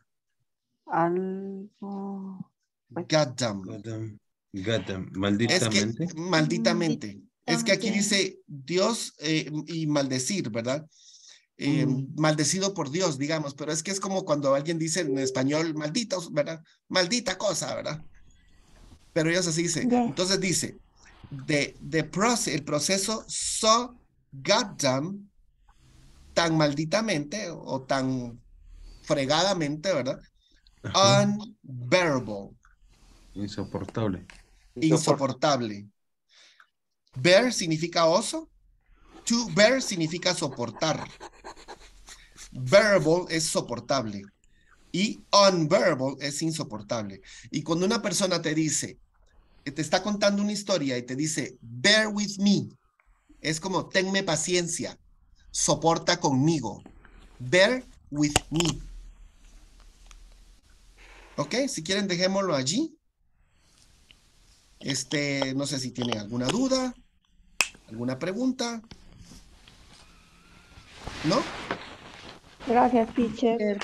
Algo. Goddamn. Goddamn, goddamn, Es que, malditamente. malditamente. Es que aquí Malditamente. dice Dios eh, y maldecir, ¿verdad? Eh, Mm. Maldecido por Dios, digamos, pero es que es como cuando alguien dice en español, malditos, ¿verdad? Maldita cosa, ¿verdad? Pero ellos así dicen. Yes. Entonces dice, the, the process, el proceso so goddamn, tan malditamente o tan fregadamente, ¿verdad? Ajá. Unbearable, Insoportable. insoportable. Bear significa oso. To bear significa soportar. Bearable es soportable. Y unbearable es insoportable. Y cuando una persona te dice, que te está contando una historia y te dice, bear with me, es como, tenme paciencia, soporta conmigo. Bear with me. Ok, si quieren dejémoslo allí. Este, no sé si tienen alguna duda, alguna pregunta. ¿No? Gracias, teacher.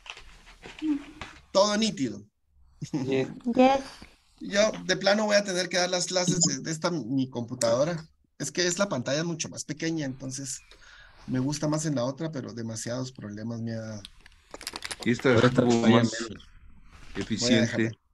Todo nítido. Yes. Yes. Yo de plano voy a tener que dar las clases de, de esta mi computadora. Es que es la pantalla mucho más pequeña, entonces me gusta más en la otra, pero demasiados problemas me ha dado. Y esta Ahora estuvo todavía más menos. Voy a eficiente. dejarla.